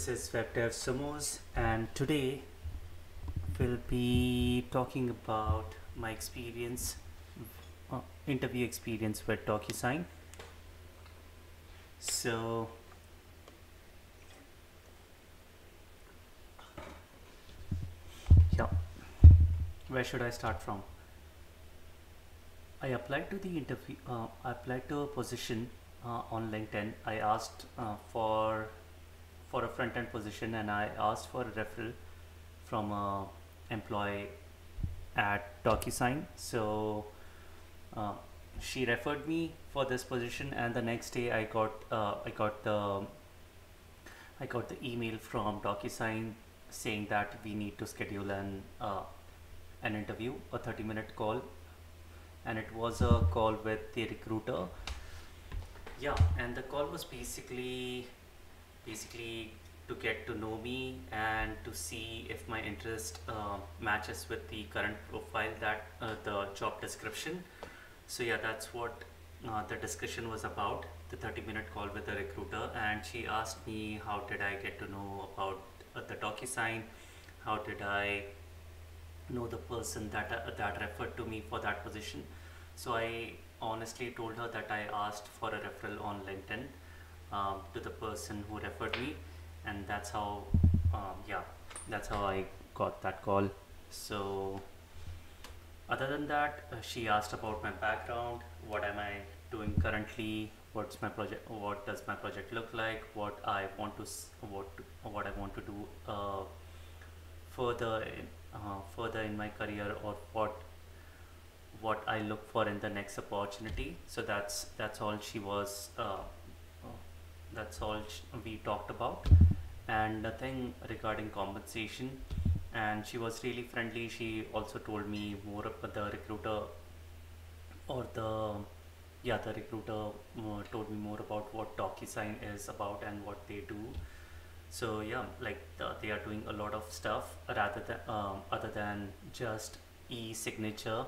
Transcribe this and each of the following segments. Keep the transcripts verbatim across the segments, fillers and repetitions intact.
is WebDev Sumos, and today we'll be talking about my experience, uh, interview experience with DocuSign. So, yeah, where should I start from? I applied to the interview. Uh, I applied to a position uh, on LinkedIn. I asked uh, for for a front end position, and I asked for a referral from a employee at DocuSign. So uh, she referred me for this position, and the next day I got uh, I got the I got the email from DocuSign saying that we need to schedule an uh, an interview, a thirty minute call, and it was a call with the recruiter. Yeah, and the call was basically basically to get to know me and to see if my interest uh, matches with the current profile, that uh, the job description. So yeah, that's what uh, the discussion was about, the thirty minute call with the recruiter. And she asked me how did I get to know about uh, the DocuSign, how did I know the person that uh, that referred to me for that position. So I honestly told her that I asked for a referral on LinkedIn um, to the person who referred me, and that's how um, yeah that's how I got that call. So other than that, uh, she asked about my background, what am I doing currently, what's my project, what does my project look like, what I want to s- what what I want to do uh, further in, uh, further in my career, or what what I look for in the next opportunity. So that's that's all she was uh, uh, that's all sh- we talked about, and nothing regarding compensation. And she was really friendly. She also told me more about the recruiter, or the yeah the recruiter uh, told me more about what DocuSign is about and what they do. So yeah, like the, they are doing a lot of stuff rather than um, other than just e-signature.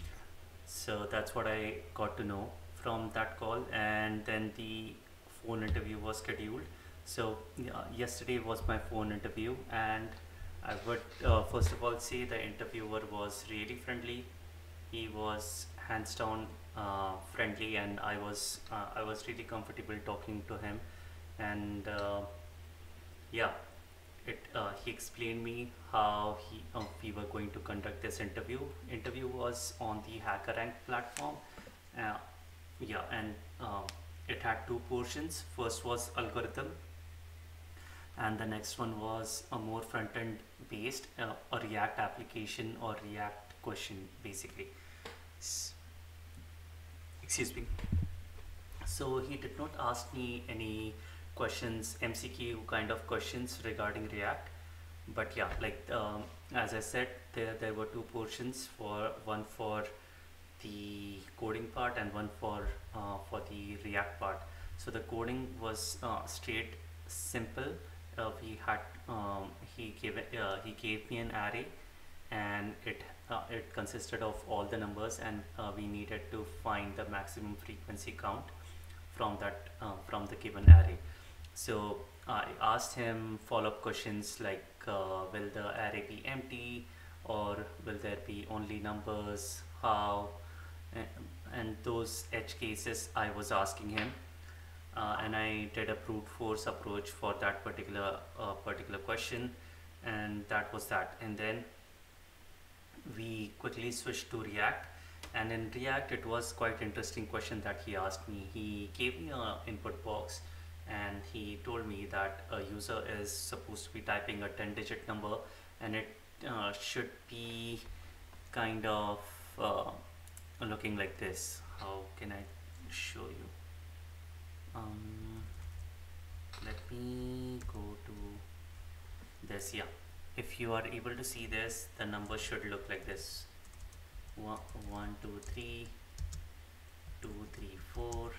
So that's what I got to know from that call, and then the phone interview was scheduled. So yeah, yesterday was my phone interview, and I would uh, first of all say the interviewer was really friendly. He was hands down uh, friendly, and I was uh, I was really comfortable talking to him. And uh, yeah, it uh, he explained me how he uh, we were going to conduct this interview. Interview was on the HackerRank platform. Uh, yeah, and um, it had two portions. First was algorithm, and the next one was a more front end based, uh, a React application or React question basically. S- Excuse me. So he did not ask me any questions, M C Q kind of questions regarding React. But yeah, like um, as I said, there there were two portions, for one for the coding part and one for uh, for the React part. So the coding was uh, straight, simple. Uh, we had um, he gave it- uh, he gave me an array, and it uh, it consisted of all the numbers, and uh, we needed to find the maximum frequency count from that uh, from the given array. So I asked him follow-up questions like, uh, will the array be empty, or will there be only numbers, how, and, and those edge cases I was asking him. Uh, and I did a brute force approach for that particular uh, particular question, and that was that. And then we quickly switched to React, and in React it was quite interesting question that he asked me. He gave me a input box, and he told me that a user is supposed to be typing a ten digit number, and it uh, should be kind of uh, looking like this. How can I show you? Um, Let me go to this. Yeah, if you are able to see this, the number should look like this: one, one, two, three, two, three, four,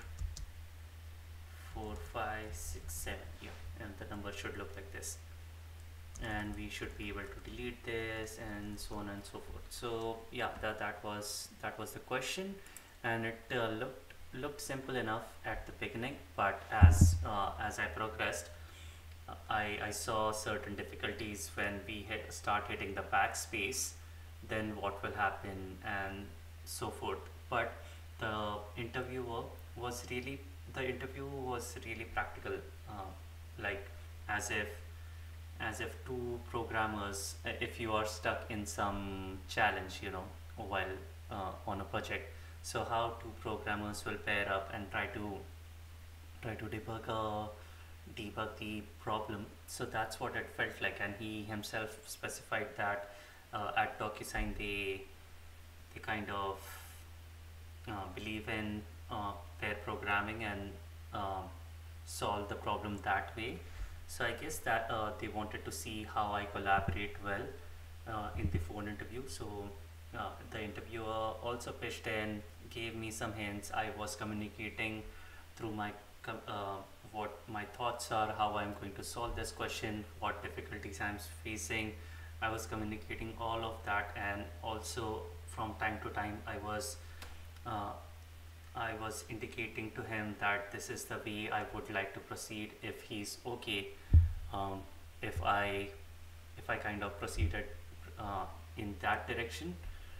four, five, six, seven. Yeah, and the number should look like this, and we should be able to delete this, and so on and so forth. So yeah, that that was that was the question, and it uh, looked looked simple enough at the beginning, but as uh, as I progressed, I, I saw certain difficulties when we hit, start hitting the backspace, then what will happen and so forth. But the interviewer was really, the interview was really practical, uh, like as if as if two programmers, uh, if you are stuck in some challenge, you know, while uh, on a project, so how two programmers will pair up and try to try to debug a debug the problem. So that's what it felt like, and he himself specified that uh, at DocuSign they they kind of uh, believe in uh, pair programming and um solve the problem that way. So I guess that uh, they wanted to see how I collaborate well uh, in the phone interview. So uh, the interviewer also pitched in, gave me some hints. I was communicating through my com- uh, what my thoughts are, how I'm going to solve this question, what difficulties I'm facing. I was communicating all of that, and also from time to time I was uh, I was indicating to him that this is the way I would like to proceed if he's okay. Um, if I if I kind of proceeded uh, in that direction.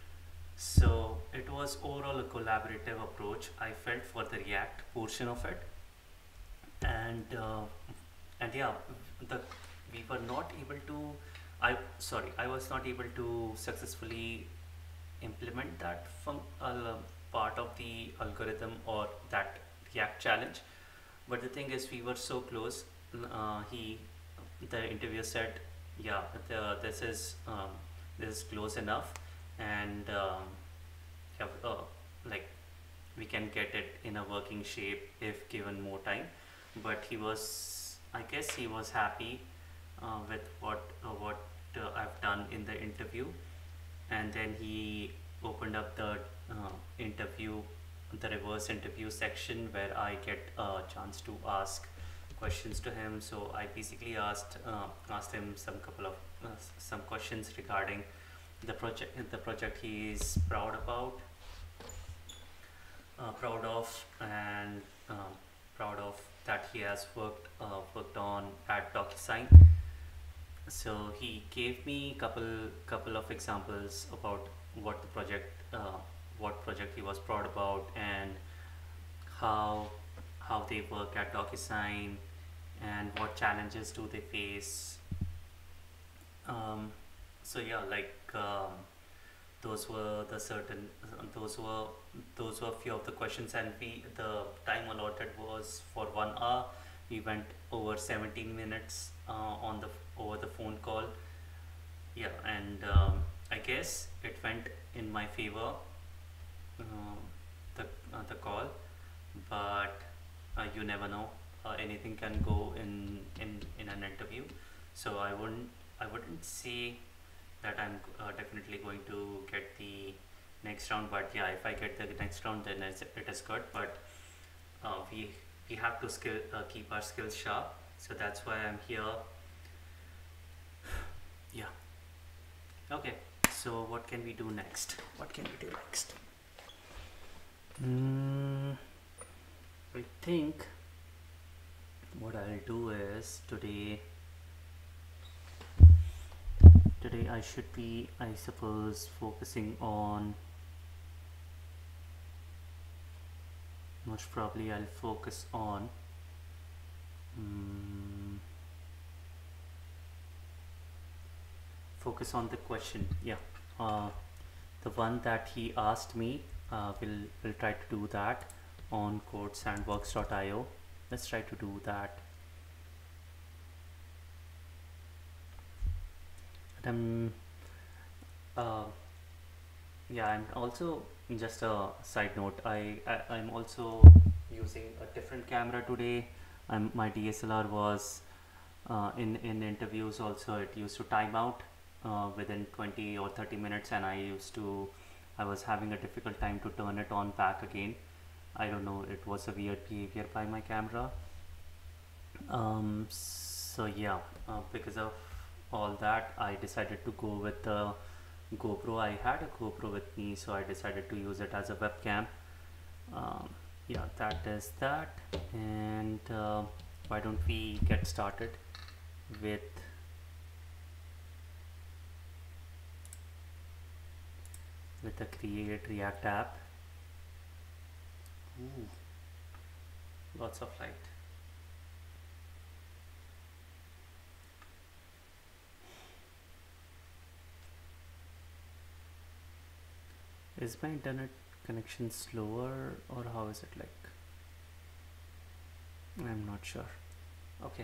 So it was overall a collaborative approach I felt for the React portion of it, and uh, and yeah, the we were not able to. I sorry, I was not able to successfully implement that from uh, part of the algorithm or that React challenge. But the thing is, we were so close. Uh, he, the interviewer said, "Yeah, the, this is um, this is close enough, and um, have, uh, like we can get it in a working shape if given more time." But he was, I guess, he was happy uh, with what uh, what uh, I've done in the interview, and then he opened up the uh, interview, the reverse interview section where I get a chance to ask questions to him. So I basically asked uh, asked him some couple of uh, some questions regarding the project the project he is proud about, uh, proud of, and um, proud of that he has worked uh, worked on at DocuSign. So he gave me couple couple of examples about what the project uh, what project he was proud about, and how how they work at DocuSign, and what challenges do they face. Um, so yeah, like um, those were the certain those were those were few of the questions, and we the time allotted was for one hour. We went over seventeen minutes uh, on the over the phone call. Yeah, and um, I guess it went in my favor, um, the uh, the call, but uh, you never know. Uh, anything can go in in in an interview. So I wouldn't I wouldn't say that I'm uh, definitely going to get the next round, but yeah, if I get the next round, then it's, it is good. But uh, we we have to skill uh, keep our skills sharp. So that's why I'm here. Yeah. Okay. So what can we do next? What can we do next? Mm, I think what I'll do is today. Today I should be, I suppose, focusing on. Most probably I'll focus on. Mm, focus on the question. Yeah. Uh, the one that he asked me. Uh, we'll we'll try to do that on code sandbox dot i o. Let's try to do that. And I'm uh, yeah, and also just a side note, I, I I'm also using a different camera today. I'm my D S L R was uh, in in interviews also, it used to time out uh, within twenty or thirty minutes, and I used to I was having a difficult time to turn it on back again. I don't know, it was a weird behavior by my camera. Um, so yeah, uh, because of all that, I decided to go with the GoPro. I had a GoPro with me, so I decided to use it as a webcam. Um, yeah, that is that. And uh, why don't we get started? with with the create React app. Ooh, lots of light. Is my internet connection slower or how is it like? I'm not sure. Okay.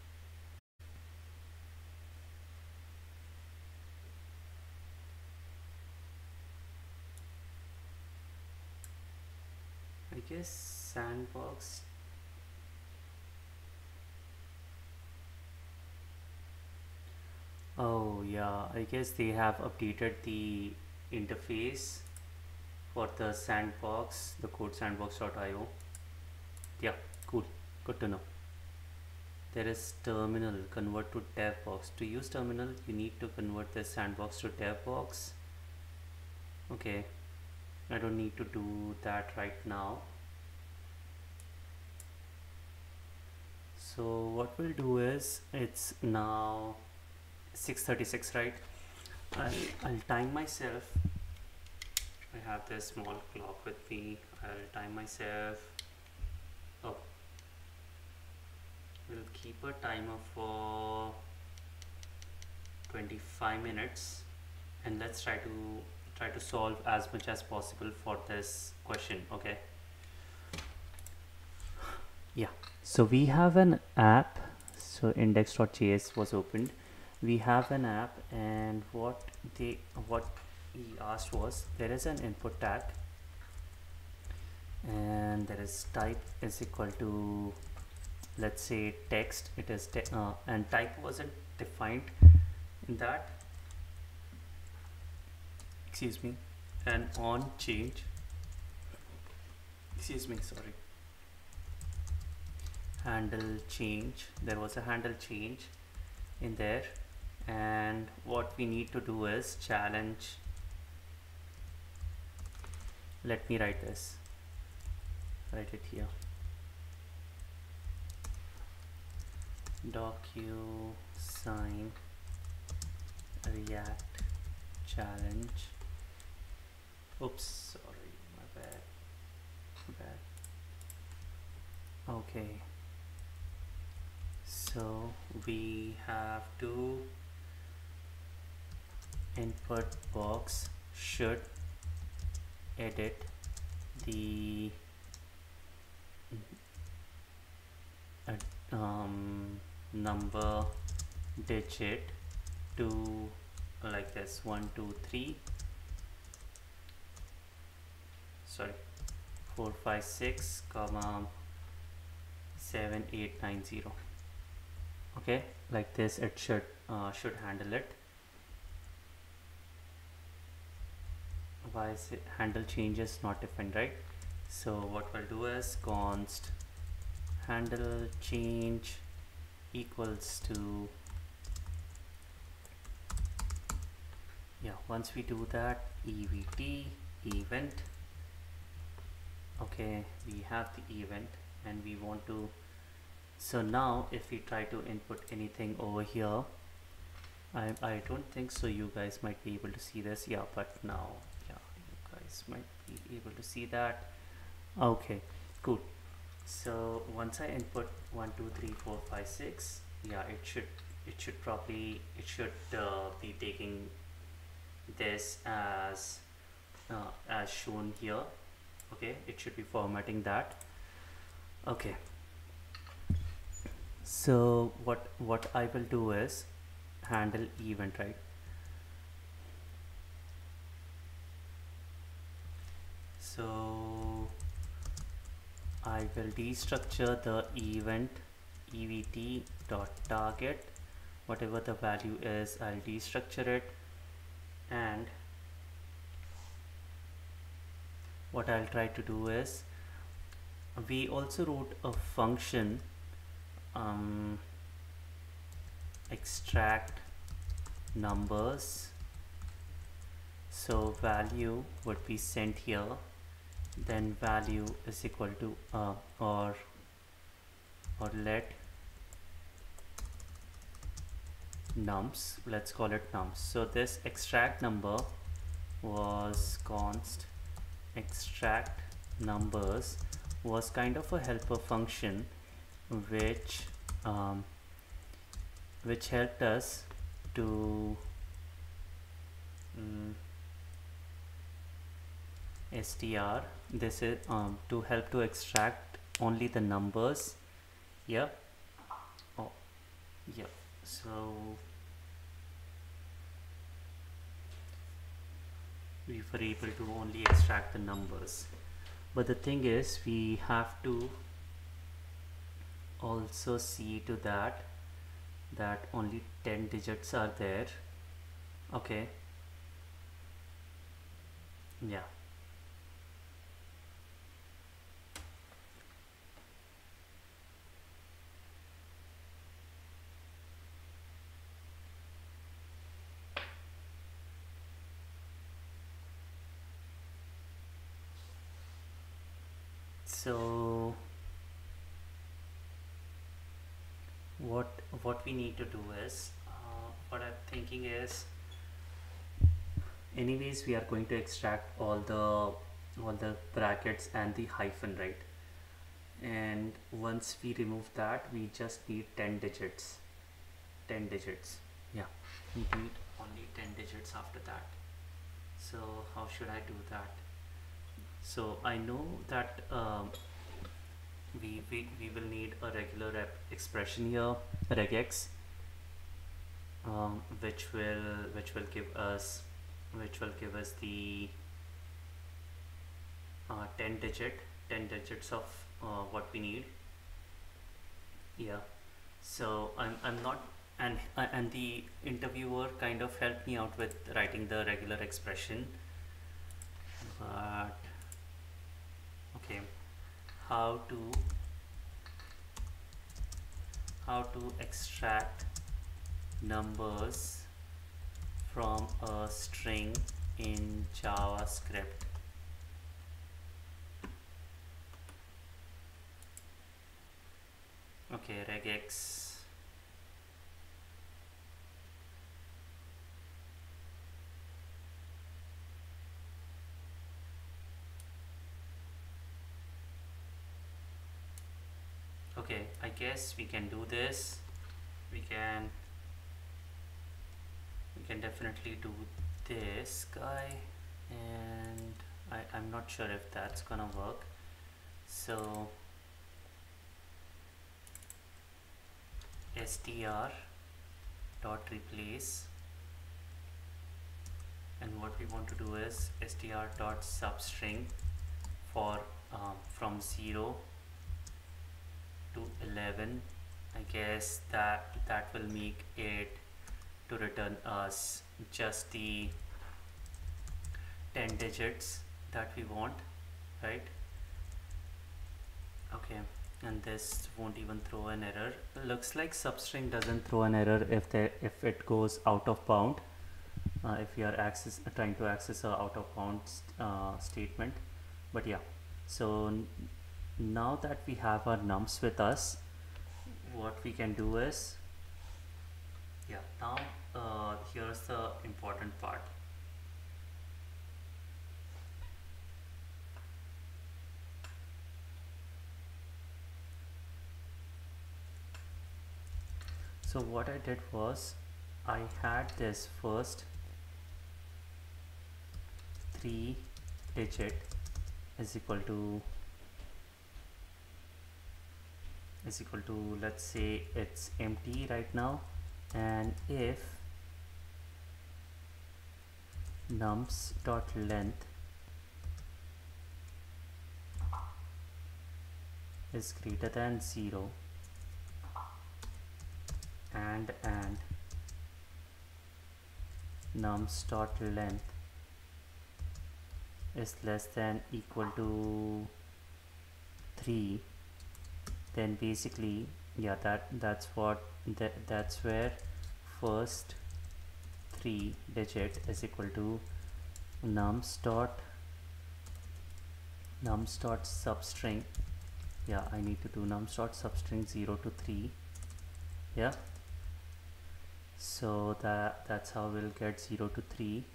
I guess Sandbox. Oh yeah, I guess they have updated the interface for the Sandbox, the code sandbox dot i o. Yeah, cool. Good to know. There is terminal, convert to devbox. To use terminal, you need to convert the sandbox to devbox. Okay, I don't need to do that right now. So what we'll do is, it's now six thirty-six, right? I'll, I'll time myself. I have this small clock with me. I'll time myself. Oh, we'll keep a timer for twenty-five minutes, and let's try to try to solve as much as possible for this question. Okay, yeah, so we have an app. So index dot j s was opened. We have an app, and what they what he asked was, there is an input tag and there is type is equal to, let's say, text. It is te uh, and type wasn't defined in that, excuse me, and on change, excuse me, sorry, handle change, there was a handle change in there, and what we need to do is challenge. Let me write this, write it here, DocuSign React challenge. Oops, sorry, my bad, bad. Okay, so we have to input box should edit the uh, um, number digit to like this, one two three, sorry, four five six comma seven eight nine zero. Okay, like this it should uh, should handle it. Why is it handle changes not defined, right? So what we'll do is const handle change equals to, yeah, once we do that, evt event. Okay, we have the event and we want to, so now if we try to input anything over here, I, I don't think so you guys might be able to see this, yeah, but now yeah, you guys might be able to see that. Okay, cool. So once I input one two three four five six, yeah, it should it should probably it should uh, be taking this as uh, as shown here. Okay, it should be formatting that. Okay, so what what I will do is handle event, right? So I will destructure the event evt dot target, whatever the value is, I'll destructure it, and what I'll try to do is, we also wrote a function um, extract numbers, so value would be sent here, then value is equal to uh, or or let nums, let's call it nums. So this extract number was const extract numbers was kind of a helper function which um, which helped us to um, str, this is um, to help to extract only the numbers. Yeah. Oh, yeah. So we were able to only extract the numbers, but the thing is we have to also see to that that only ten digits are there. Okay. Yeah. So what what we need to do is uh, what I'm thinking is, anyways we are going to extract all the all the brackets and the hyphen, right? And once we remove that, we just need ten digits. ten digits. Yeah, we need only ten digits after that. So how should I do that? So I know that um, we, we we will need a regular expression here, regex, um, which will which will give us which will give us the uh, ten digit ten digits of uh, what we need. Yeah. So I'm I'm not, and uh, and the interviewer kind of helped me out with writing the regular expression, but okay, how to how to extract numbers from a string in JavaScript. Okay, regex. Okay, I guess we can do this. We can we can definitely do this guy, and I, I'm not sure if that's gonna work. So str dot replace, and what we want to do is str dot substring for um, from zero to eleven. I guess that that will make it to return us just the ten digits that we want, right? Okay, and this won't even throw an error. Looks like substring doesn't throw an error if they if it goes out of bound, uh, if we are access uh, trying to access a out of bound uh, statement. But yeah, so now that we have our nums with us, what we can do is, yeah, now uh, here's the important part. So what I did was, I had this first three digit is equal to is equal to let's say it's empty right now, and if nums dot length is greater than zero, and and nums dot length is less than equal to three, then basically, yeah, that that's what that that's where first three digit is equal to nums dot nums dot substring. Yeah, I need to do nums dot substring zero to three. Yeah, so so that that's how we'll get zero to three.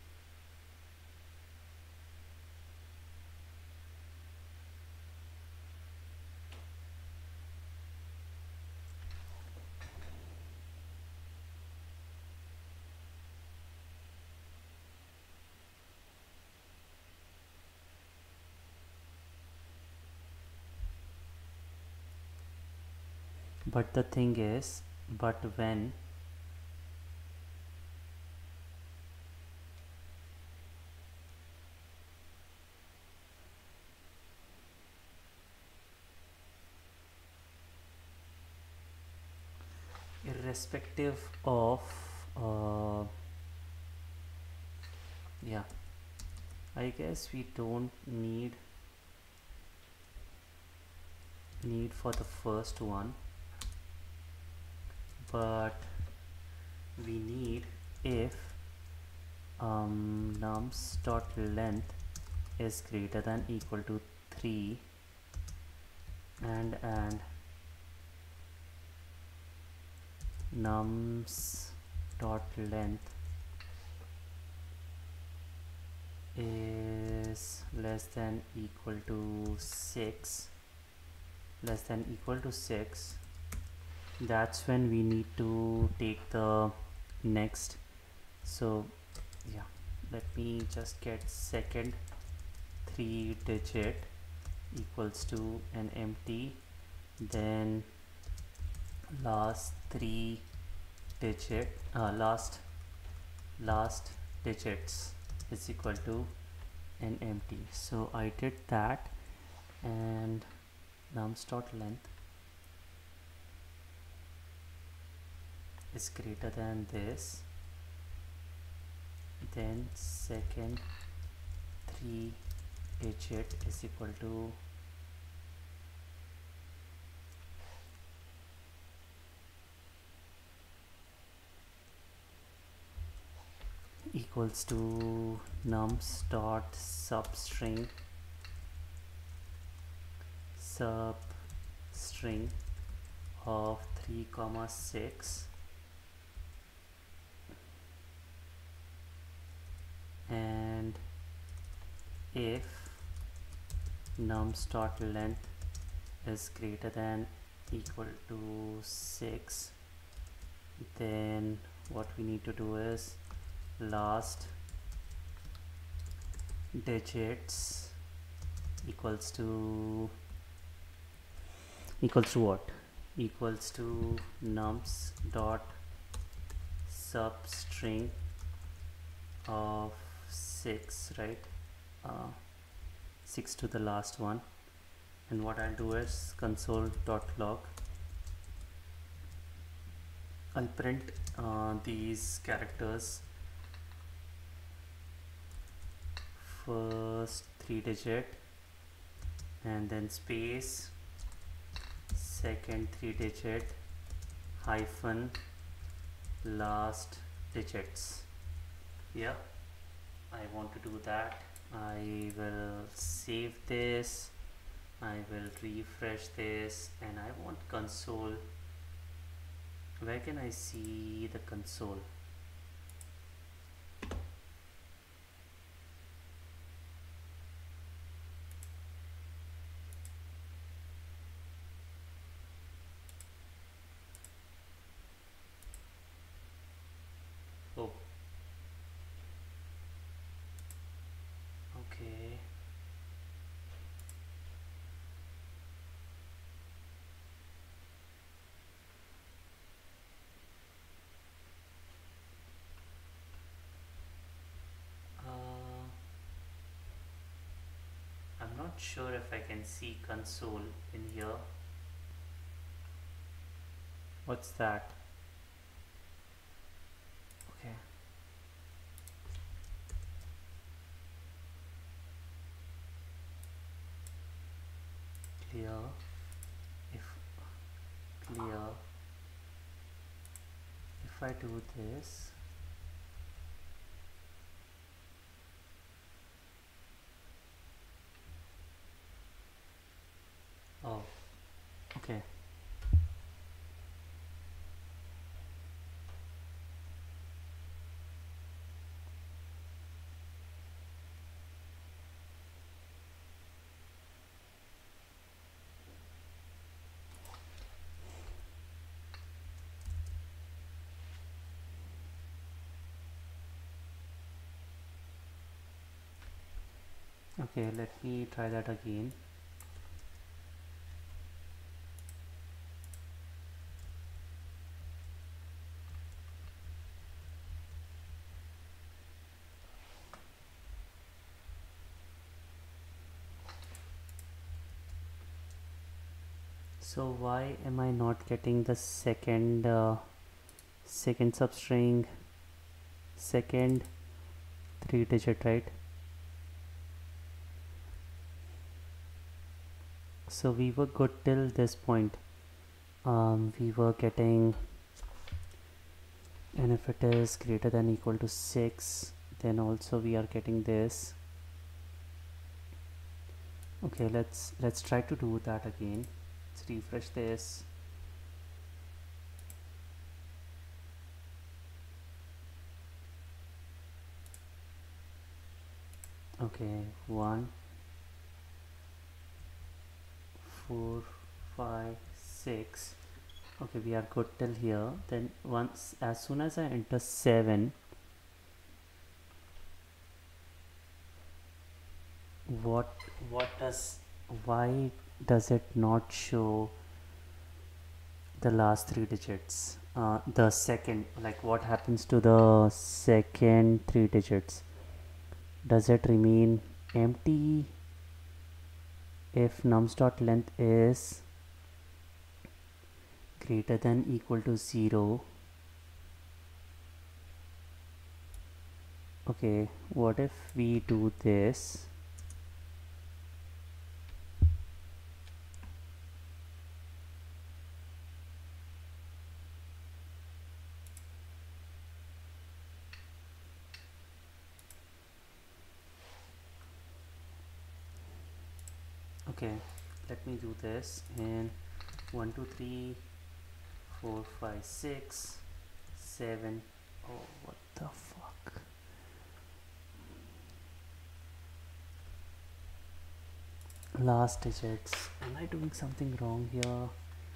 But the thing is, but when irrespective of uh, yeah, I guess we don't need need for the first one, but we need if um, nums dot length is greater than equal to three and and nums dot length is less than equal to six less than equal to six, that's when we need to take the next. So yeah, let me just get second three digit equals to an empty, then last three digit uh, last last digits is equal to an empty. So I did that, and nums dot length is greater than this, then second three digit is equal to equals to nums dot substring substring of three comma six and if nums dot length is greater than equal to six, then what we need to do is last digits equals to equals to what equals to nums dot substring of six, right? uh, six to the last one. And what I'll do is console dot log, I'll print uh, these characters, first three digit and then space, second three digit hyphen last digits. Yeah, I want to do that. I will save this, I will refresh this, and I want console. Where can I see the console? Oh, okay. Uh, I'm not sure if I can see console in here. What's that? Okay. Clear. If clear, if I do this, oh, okay. Okay, let me try that again. So why am I not getting the second uh, second substring, second three digit, right? So we were good till this point. Um, we were getting, and if it is greater than equal to six, then also we are getting this. Okay, let's let's try to do that again. Let's refresh this. Okay, one, four, five, six. Okay, we are good till here. Then once, as soon as I enter seven, what what does why does it not show the last three digits? Uh, the second, like what happens to the second three digits? Does it remain empty if nums dot length is greater than equal to zero? Okay, what if we do this? Okay, let me do this. And one two three four five six seven. Oh, what the fuck? Last digits. Am I doing something wrong here?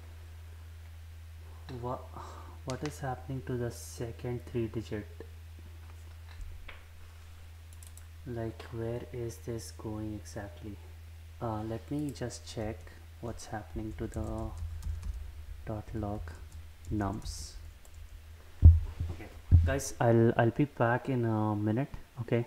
What what is happening to the second three digit? Like where is this going exactly? Uh, let me just check what's happening to the dot log nums. Okay, guys, I'll I'll be back in a minute. Okay.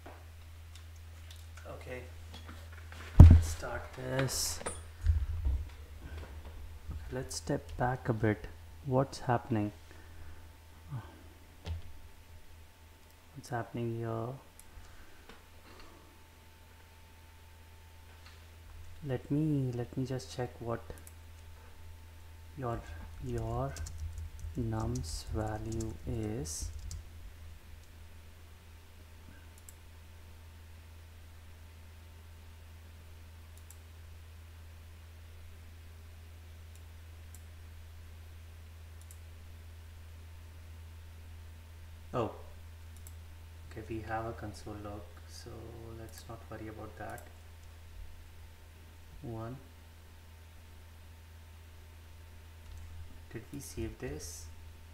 Okay, let's start this. let's step back a bit. What's happening? What's happening here? Let me let me just check what your your nums value is. Oh, okay, we have a console log, so let's not worry about that. One, did we save this?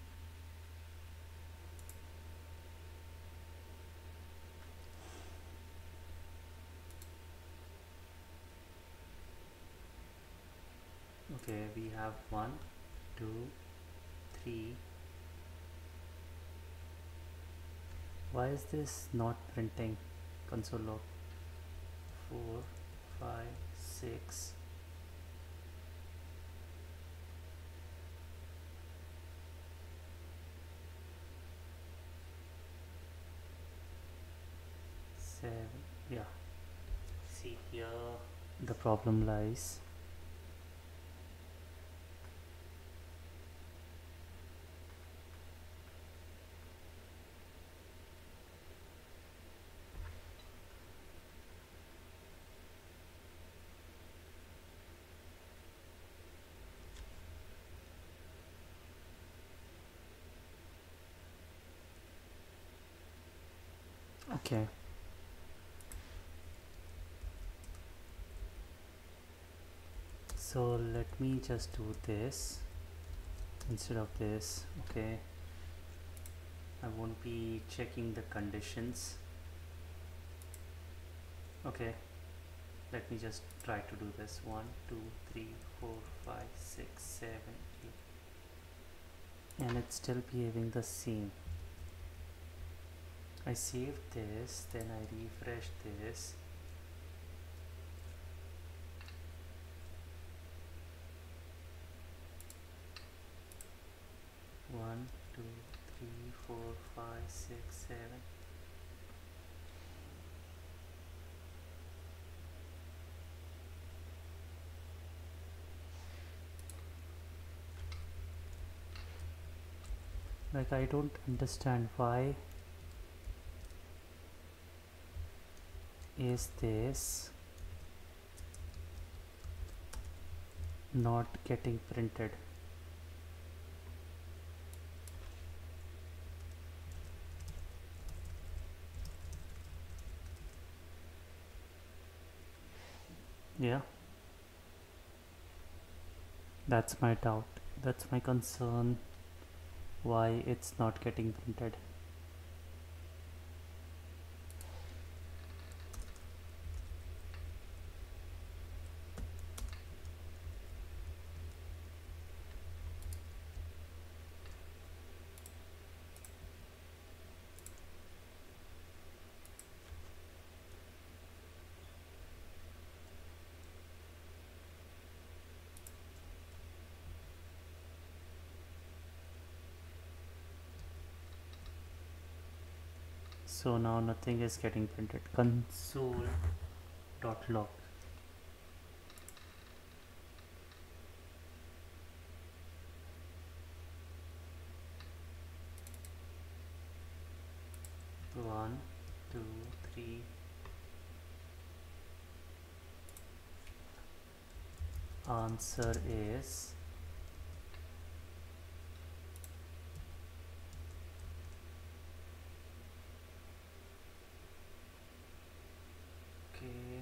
Okay, we have one, two, three. Why is this not printing? Console log. Four, five, six. Seven. Yeah. See here, the problem lies. Okay. So let me just do this instead of this. Okay, I won't be checking the conditions. Okay, let me just try to do this. One, two, three, four, five, six, seven, eight, and it's still behaving the same. I saved this, then I refresh this. One, two, three, four, five, six, seven. Like, I don't understand why is this not getting printed. Yeah, that's my doubt, that's my concern, why it's not getting printed. So now nothing is getting printed. Console dot log. One, two, three. Answer is okay.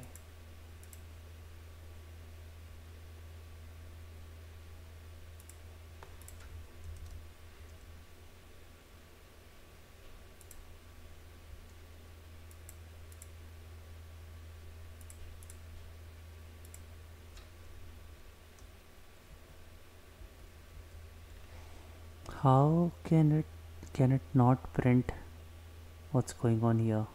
How can it can it not print? What's going on here?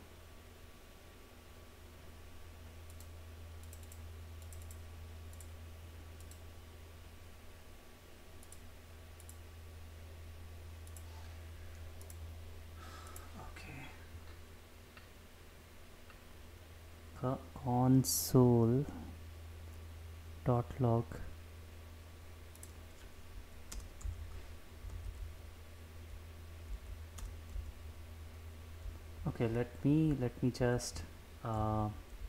java console dot log. Okay, let me let me just uh,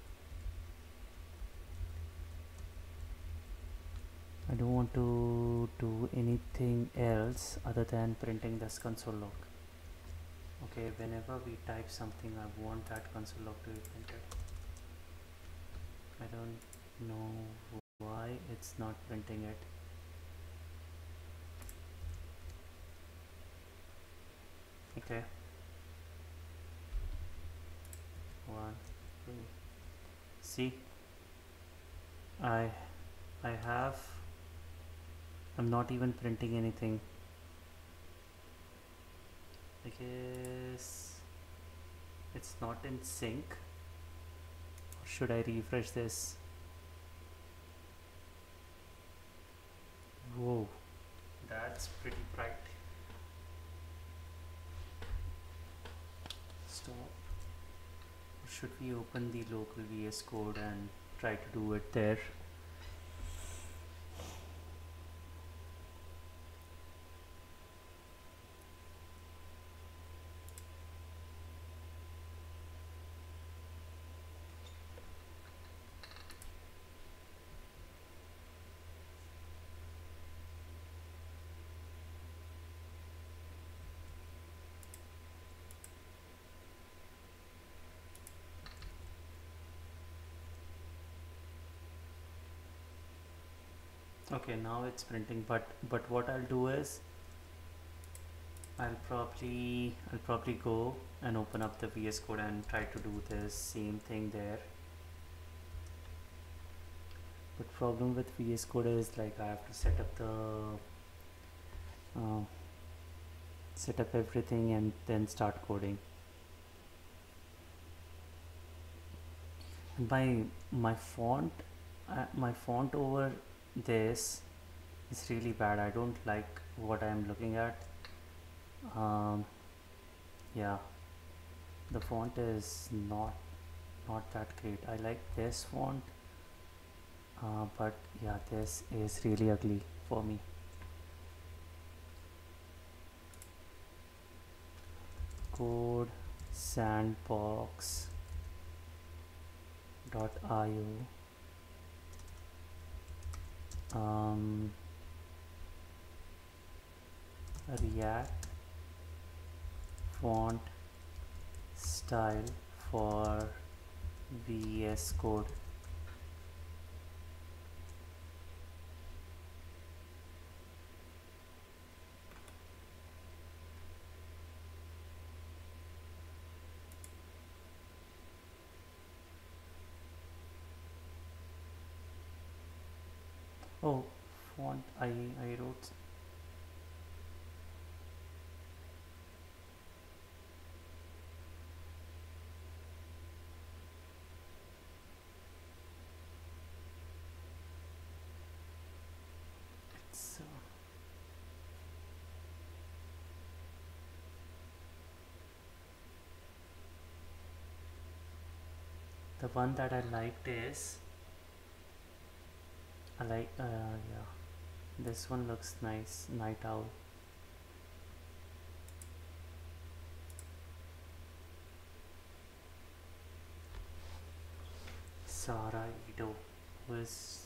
I don't want to do anything else other than printing this console log. Okay, whenever we type something, I want that console log to be printed. I don't know why it's not printing it. Okay, one, two. See, I I have I'm not even printing anything. I guess it's not in sync. Or should I refresh this? Whoa, that's pretty bright. Stop. Or should we open the local V S Code and try to do it there? Okay, now it's printing, but but what I'll do is I'll probably I'll probably go and open up the V S Code and try to do the same thing there. But problem with V S Code is like I have to set up the uh, set up everything and then start coding. And my my font uh, my font over this is really bad. I don't like what I am looking at. Um, yeah, the font is not not that great. I like this font, uh, but yeah, this is really ugly for me. Code sandbox dot io. Um, React font style for V S Code. Oh, font I I wrote it's uh, the one that I liked is I like uh, yeah, this one looks nice. Night Owl. Sarah Ido was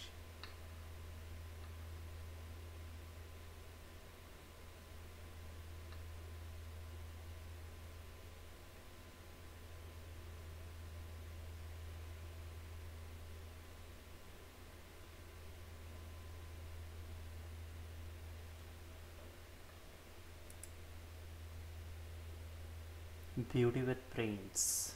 Beauty with Brains.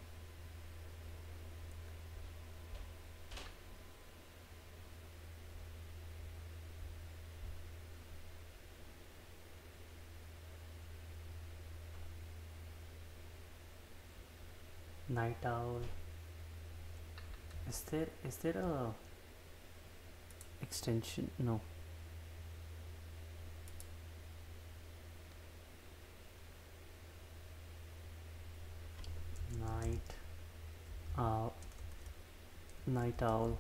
Night Owl. Is there is there a extension? No. Night uh, night owl.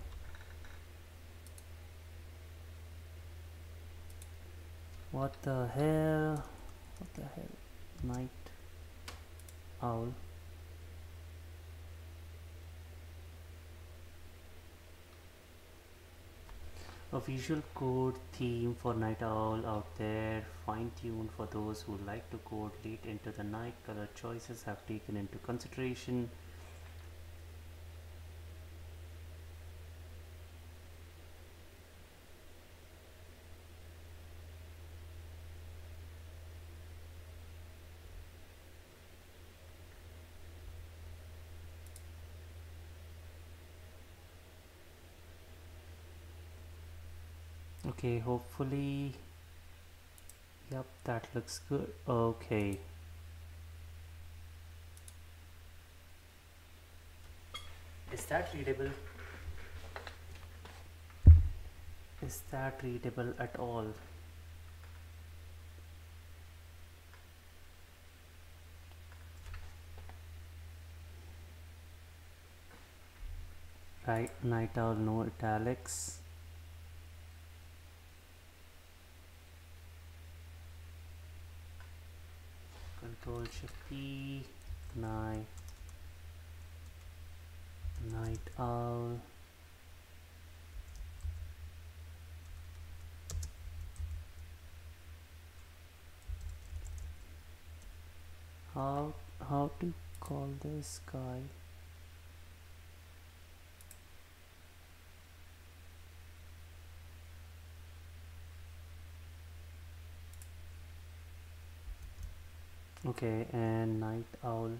What the hell? What the hell? Night owl. A visual code theme for night owl out there, fine-tuned for those who like to code late into the night. Color choices have taken into consideration. Okay, hopefully, yep, that looks good. Okay, is that readable? Is that readable at all? Right, night owl, no italics. Control Shift P, night, night owl. How how to call this guy? Okay, and night owl.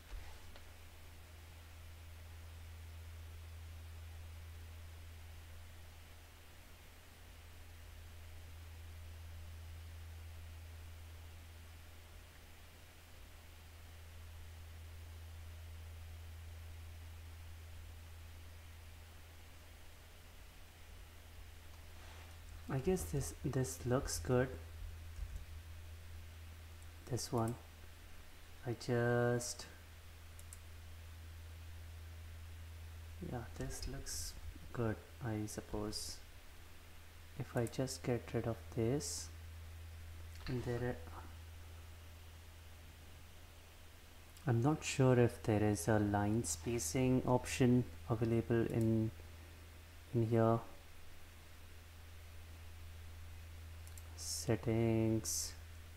I guess this this looks good. This one, I just yeah, this looks good. I suppose if I just get rid of this, and there I'm not sure if there is a line spacing option available in in here. Settings,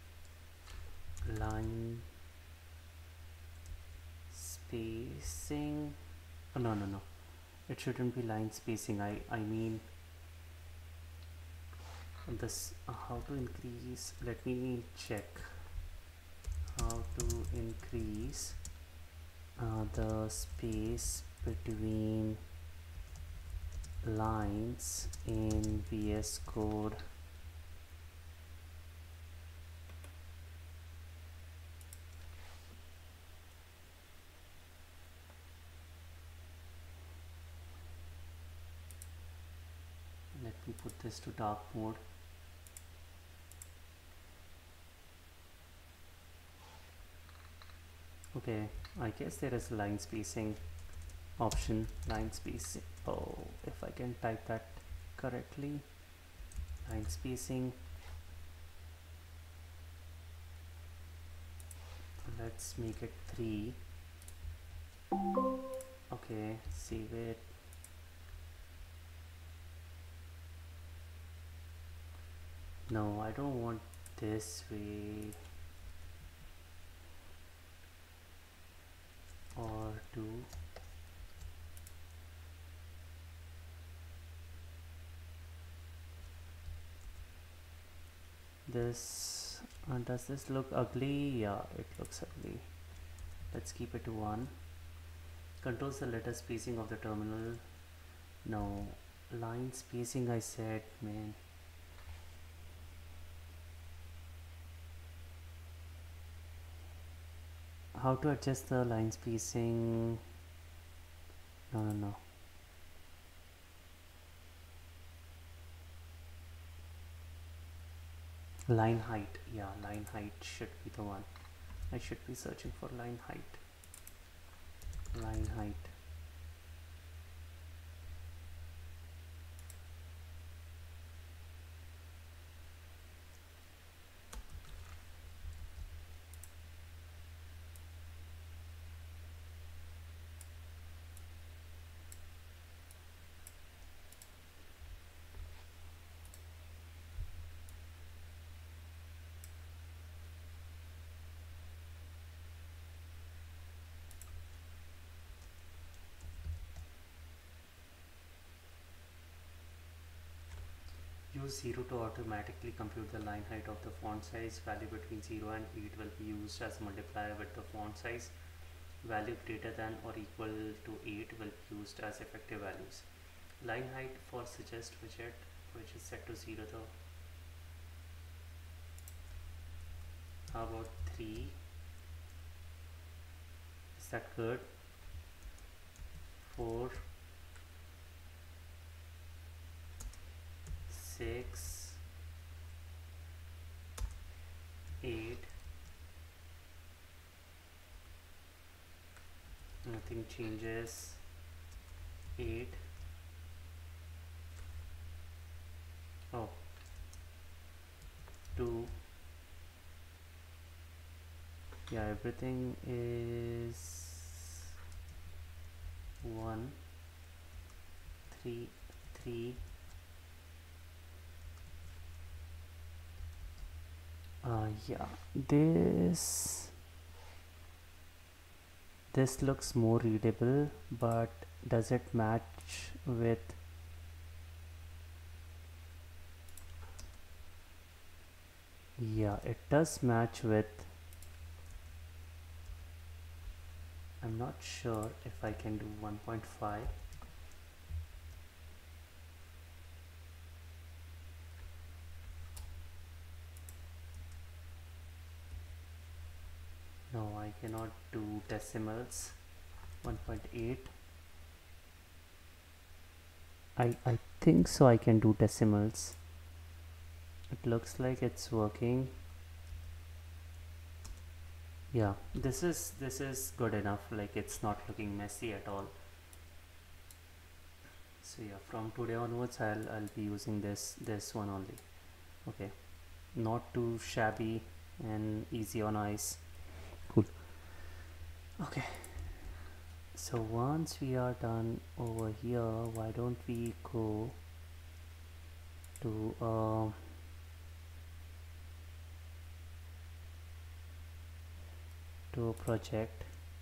line spacing. Oh, no no no, it shouldn't be line spacing. I I mean this, uh, how to increase, let me check how to increase uh, the space between lines in V S Code. Let me put this to dark mode. Okay, I guess there is line spacing option. Line spacing, oh, if I can type that correctly, line spacing. Let's make it three. Okay, save it. No, I don't want this way. Or two. This, uh, does this look ugly? Yeah, it looks ugly. Let's keep it to one. Controls the letter spacing of the terminal. No, line spacing I said, man. How to adjust the line spacing? No, no, no. Line height. Yeah, line height should be the one. I should be searching for line height. Line height. use zero to automatically compute the line height of the font size. Value between zero and eight will be used as multiplier with the font size. Value greater than or equal to eight will be used as effective values. Line height for suggest widget, which is set to zero though. How about three? Is that good? four, six, eight. Nothing changes. eight. Oh, two. Yeah, everything is one, three, three. Uh, yeah, this this looks more readable, but does it match with yeah, it does match with. I'm not sure if I can do one point five. No, I cannot do decimals. one point eight. I, I think so I can do decimals. It looks like it's working. Yeah, this is this is good enough, like it's not looking messy at all. So yeah, from today onwards I'll, I'll be using this this one only. Okay, not too shabby and easy on eyes. Cool. Okay, so once we are done over here, why don't we go to uh, to a project.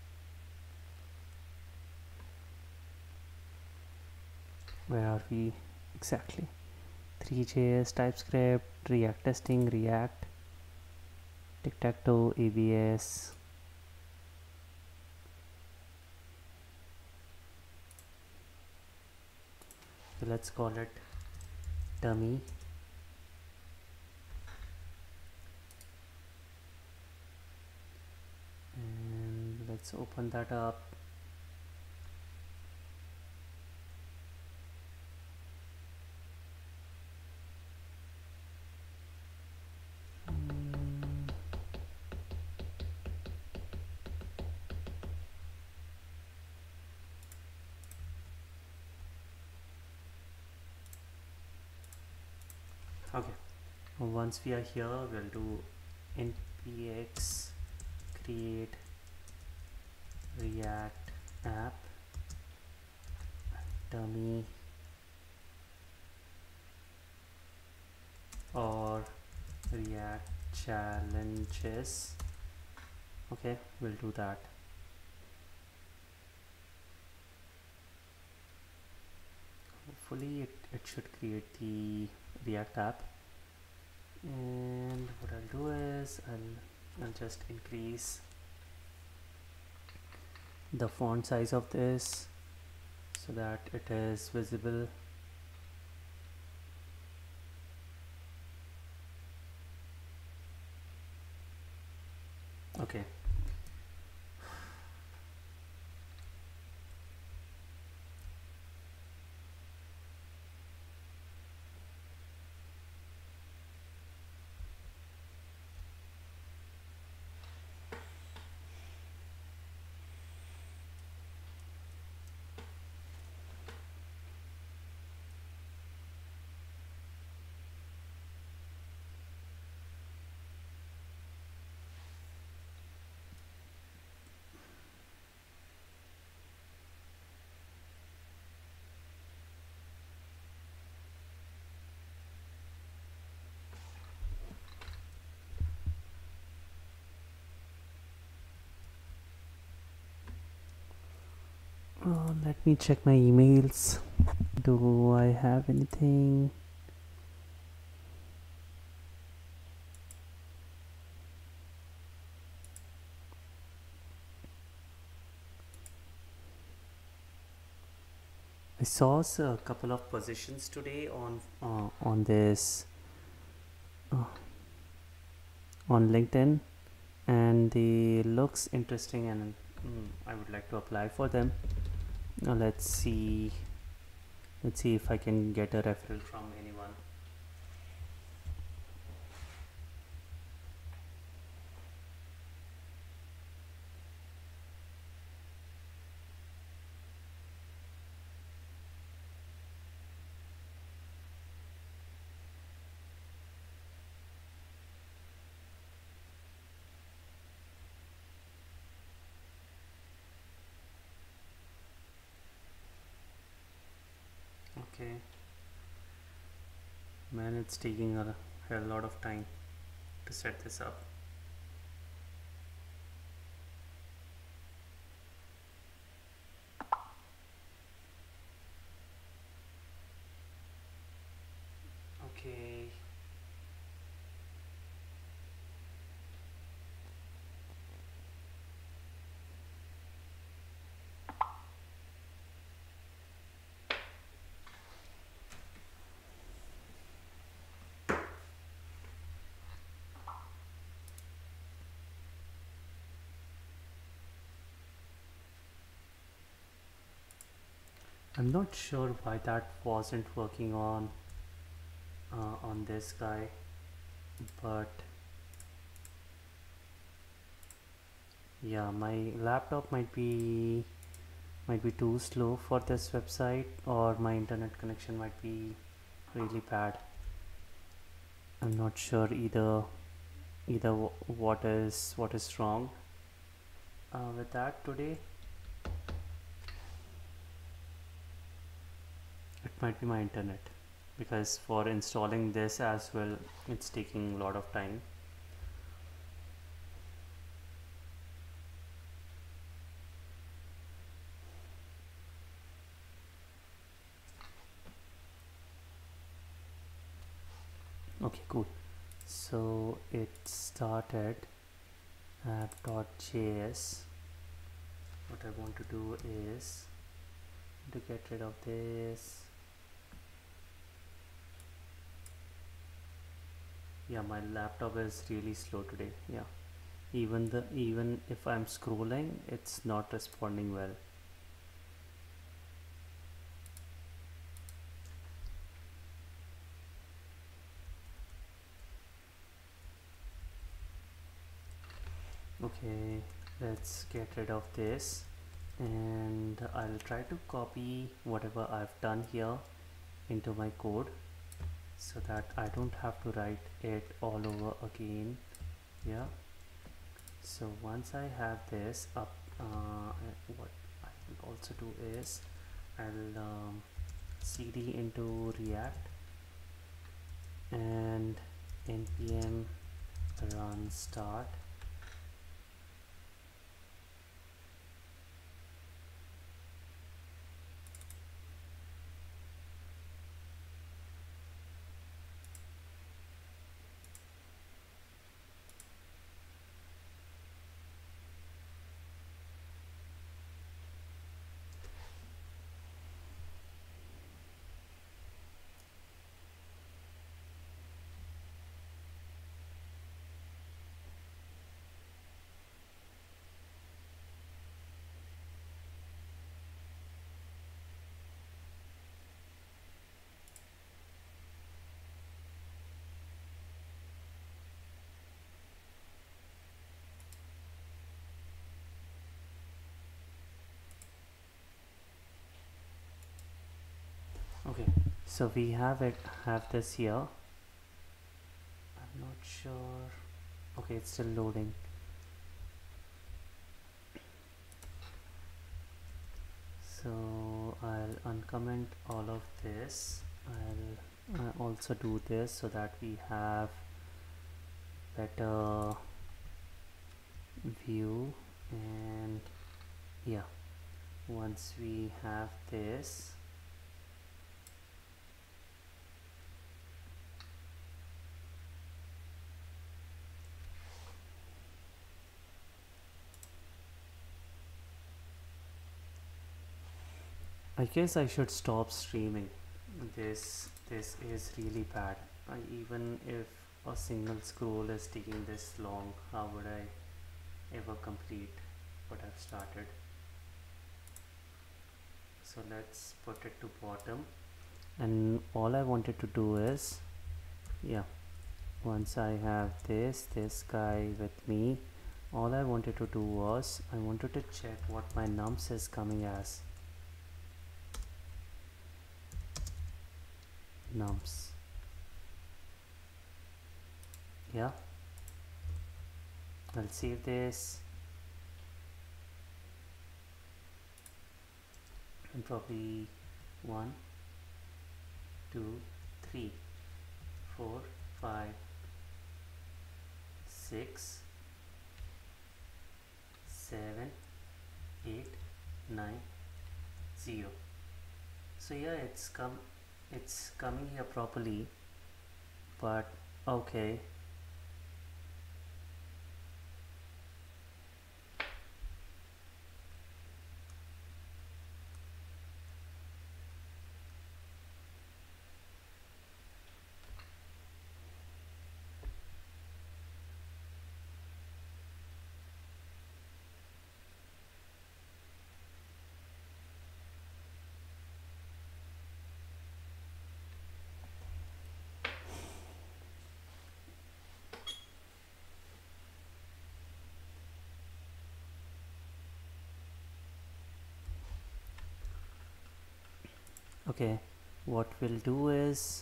Where are we exactly? three J S, TypeScript, React testing, React, Tic-Tac-Toe, A B S. So let's call it dummy. And let's open that up. Okay, once we are here, we'll do npx create react app dummy or react challenges. Okay, we'll do that. Hopefully it, it should create the React app. And what I'll do is I'll, I'll just increase the font size of this so that it is visible. Okay. Uh, let me check my emails. Do I have anything? saw s- a couple of positions today on uh, on this uh, on LinkedIn, and they looks interesting, and mm, I would like to apply for them. Now let's see let's see if I can get a referral from anyone. Okay, man, it's taking a hell lot of time to set this up. Okay. I'm not sure why that wasn't working on uh, on this guy, but yeah, my laptop might be might be too slow for this website, or my internet connection might be really bad. I'm not sure either either what is what is wrong uh, with that today. It might be my internet, because for installing this as well, it's taking a lot of time. Okay, cool. So it started app.js. What I want to do is to get rid of this. Yeah, my laptop is really slow today. Yeah, even the even if I'm scrolling, it's not responding well. Okay, let's get rid of this, and I'll try to copy whatever I've done here into my code, so that I don't have to write it all over again. Yeah, so once I have this up, uh, what I will also do is I'll um, cd into React and npm run start. Okay, so we have it have this here. I'm not sure. Okay, it's still loading. So I'll uncomment all of this. I'll uh, also do this so that we have better view. And yeah, once we have this, I guess I should stop streaming. This this is really bad. I, even if a single scroll is taking this long, how would I ever complete what I've started? So let's put it to bottom, and all I wanted to do is, yeah, once I have this this guy with me, all I wanted to do was I wanted to check what my nums is coming as. Nums, yeah, I'll save this and probably one, two, three, four, five, six, seven, eight, nine, zero. So yeah, it's come it's coming here properly, but okay. Okay, what we'll do is,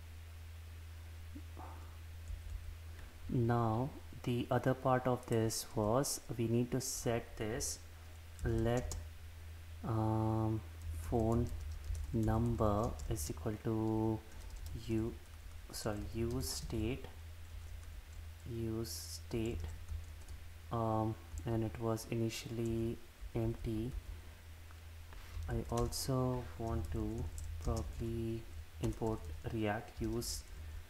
now the other part of this was we need to set this, let um, phone number is equal to you sorry use state use state um, and it was initially empty. I also want to probably import react use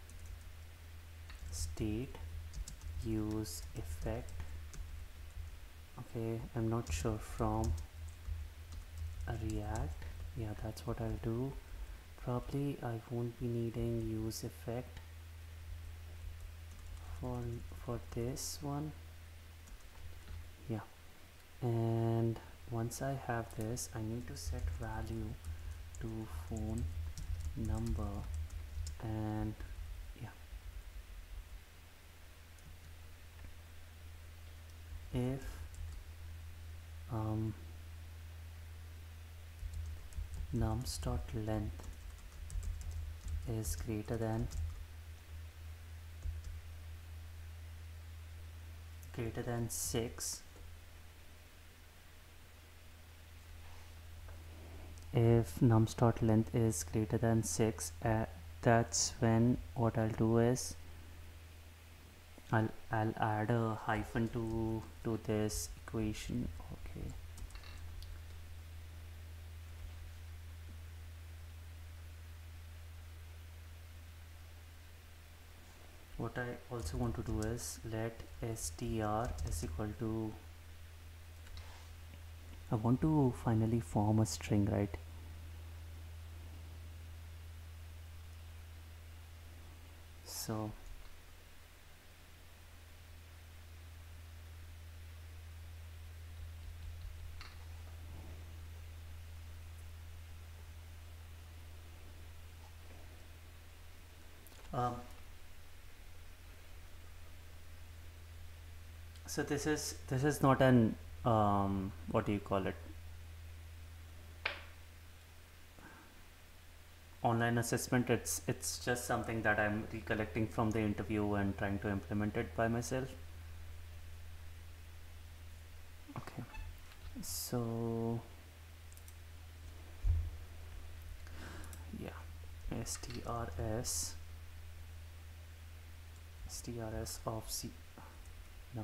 state use effect. Okay, I'm not sure, from a react, yeah, that's what I'll do. Probably I won't be needing use effect for for this one, yeah. And once I have this, I need to set value to phone number, and yeah, if um, nums dot length is greater than greater than six, if nums dot length is greater than six, uh, that's when what I'll do is I'll I'll add a hyphen to to this equation. Okay, what I also want to do is let str is equal to, I want to finally form a string, right? So um, so this is this is not an um, what do you call it, online assessment. It's it's just something that I'm recollecting from the interview and trying to implement it by myself. Okay, so yeah, strs strs of c, no,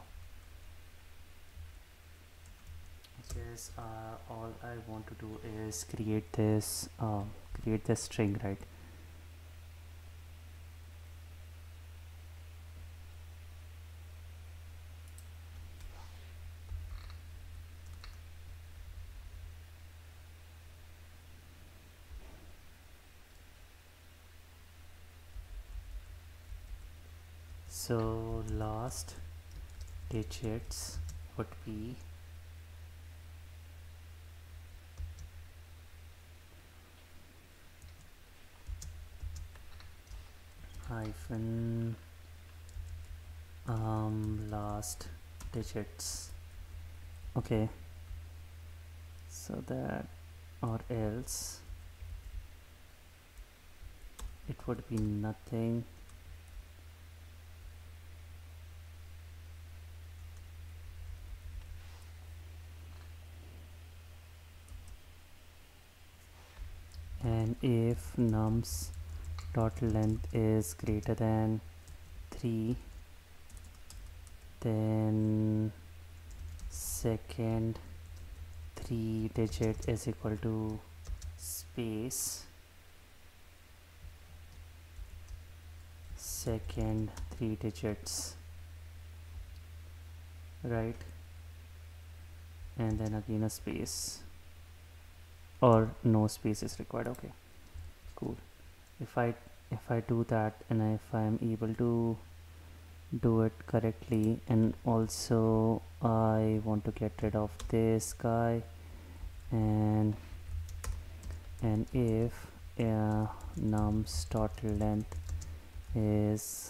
yes, uh, all I want to do is create this um, create this string, right? So last digits would be hyphen um last digits. Okay, so that, or else it would be nothing and if nums dot length is greater than three, then second three digit is equal to space second three digits, right? And then again a space, or no space is required. Okay, cool. If I if I do that, and if I am able to do it correctly, and also I want to get rid of this guy, and and if uh, nums dot length is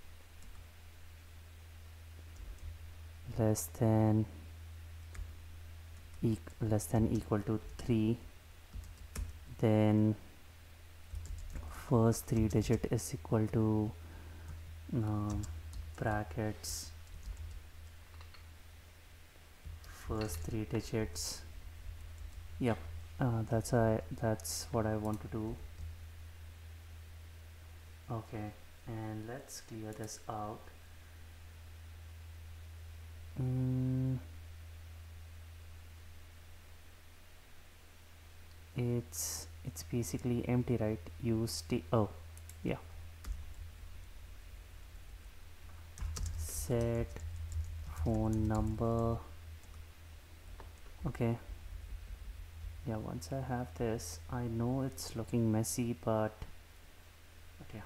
less than e less than equal to three, then first three digit is equal to um, brackets first three digits. Yep, uh, that's I that's what I want to do. Okay, and let's clear this out. mm, it's it's basically empty, right? Use t oh yeah, set phone number. Okay, yeah, once I have this, I know it's looking messy, but but yeah,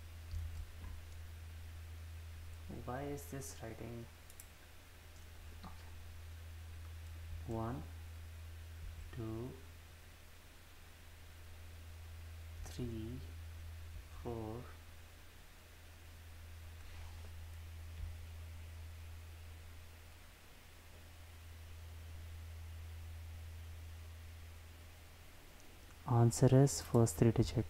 why is this writing? Okay. One, two, three, four, answer is first three digit.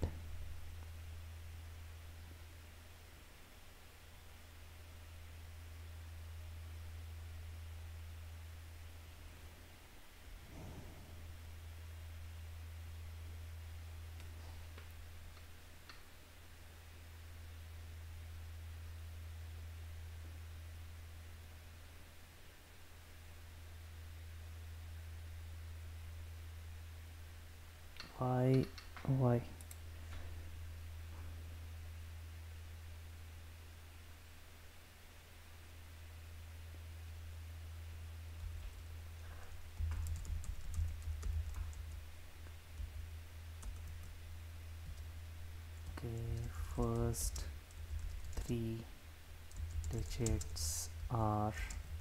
Why why okay, first three digits are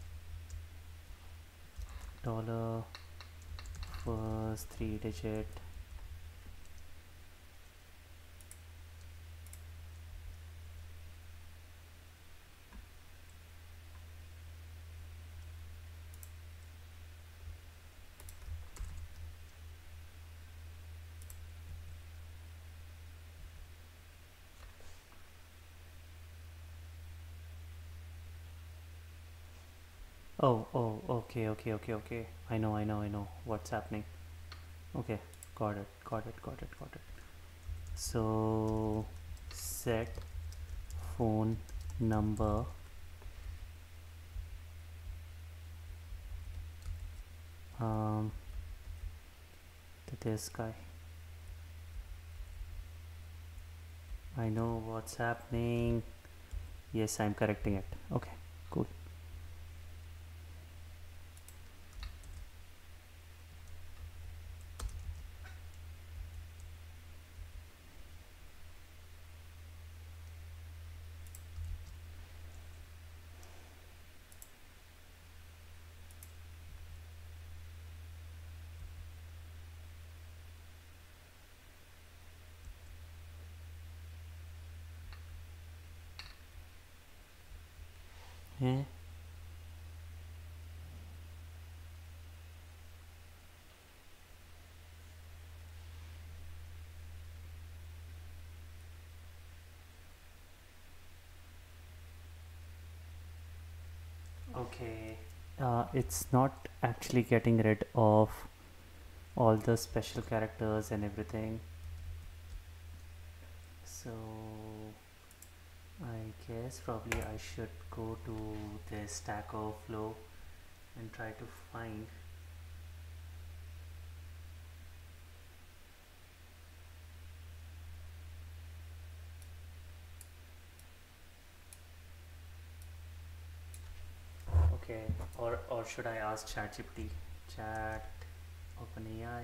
dollar first three digit oh oh okay okay okay okay I know I know I know what's happening. Okay, got it got it got it got it. So set phone number um to this guy. I know what's happening. Yes, I'm correcting it. Okay, cool. Eh? Okay. Uh, it's not actually getting rid of all the special characters and everything. So I guess probably I should go to the Stack Overflow and try to find. Okay, or or should I ask ChatGPT? Chat, OpenAI.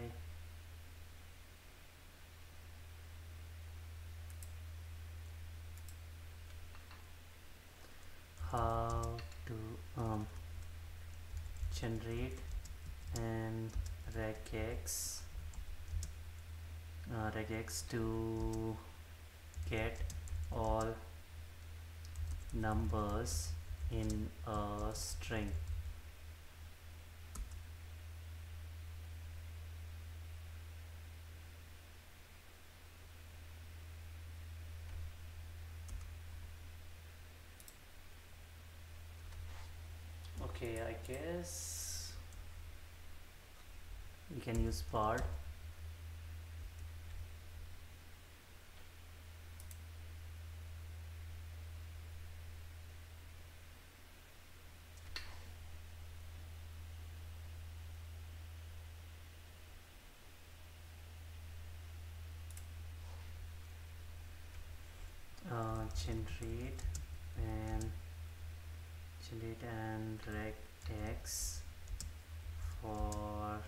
How to um, generate and regex uh, regex to get all numbers in a string. Okay, I guess we can use Bard. Uh, generate and generate and regex for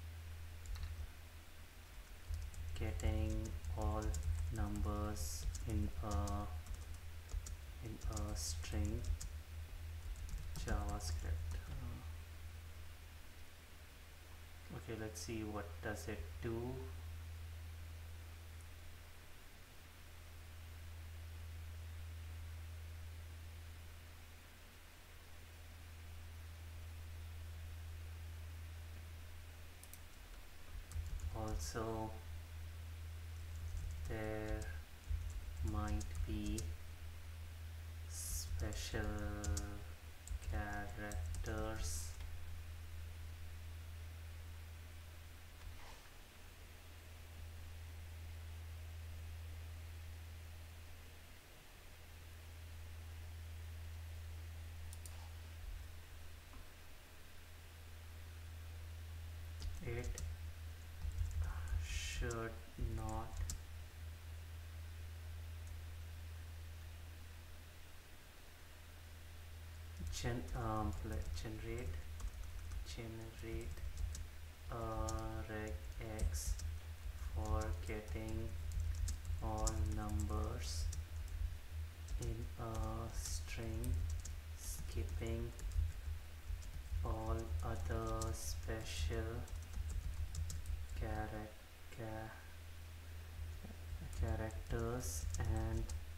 getting all numbers in a in a string. JavaScript. Uh, okay, let's see what does it do. Also, there might be special characters. It should not gen um, generate generate a regex for getting all numbers in a string, skipping all other special charac- characters and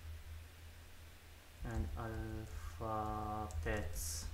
and alphabets.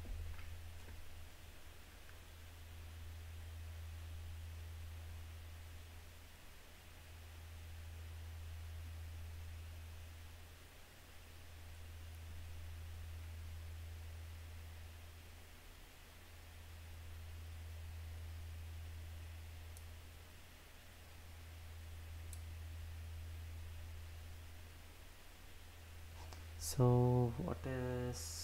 So what is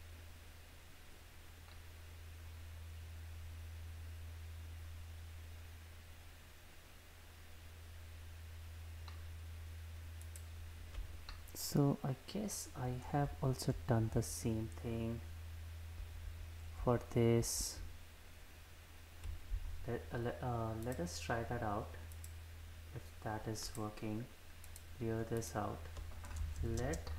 so I guess I have also done the same thing for this. Let, uh, let, uh, let us try that out if that is working. Clear this out. Let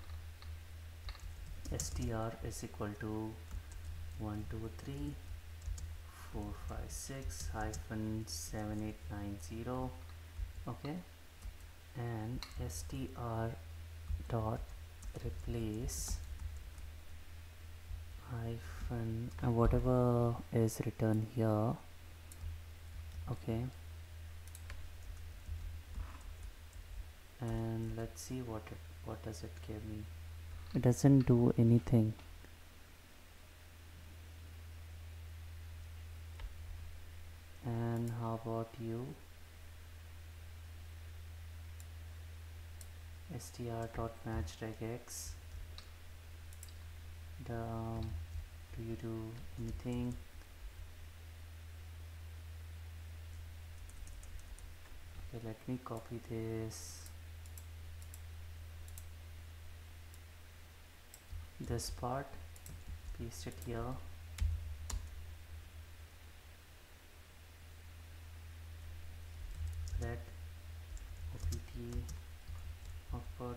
str is equal to one two three four five six hyphen seven eight nine zero. Okay, and str dot replace hyphen uh, whatever is written here. Okay, and let's see what it what does it give me. It doesn't do anything. And how about you? str.matchregex. The, um, do you do anything? Okay, let me copy this this part, paste it here. Let opt output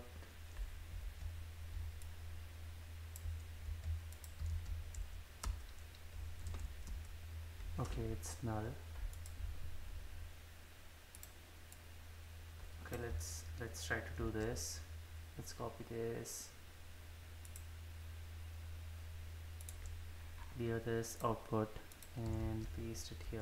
okay, it's null. Okay, let's let's try to do this. Let's copy this, clear this output and paste it here.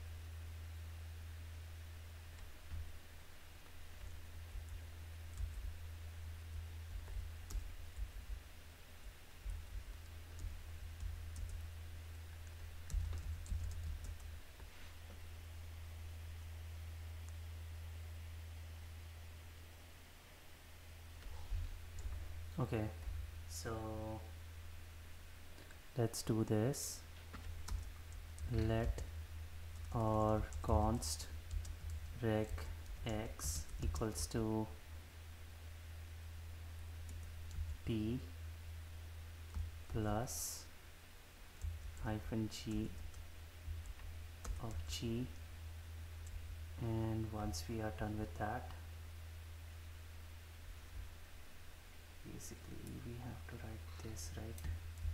Okay, so let's do this. Let or const reg x equals to t plus hyphen g of g, and once we are done with that, basically we have to write this, right?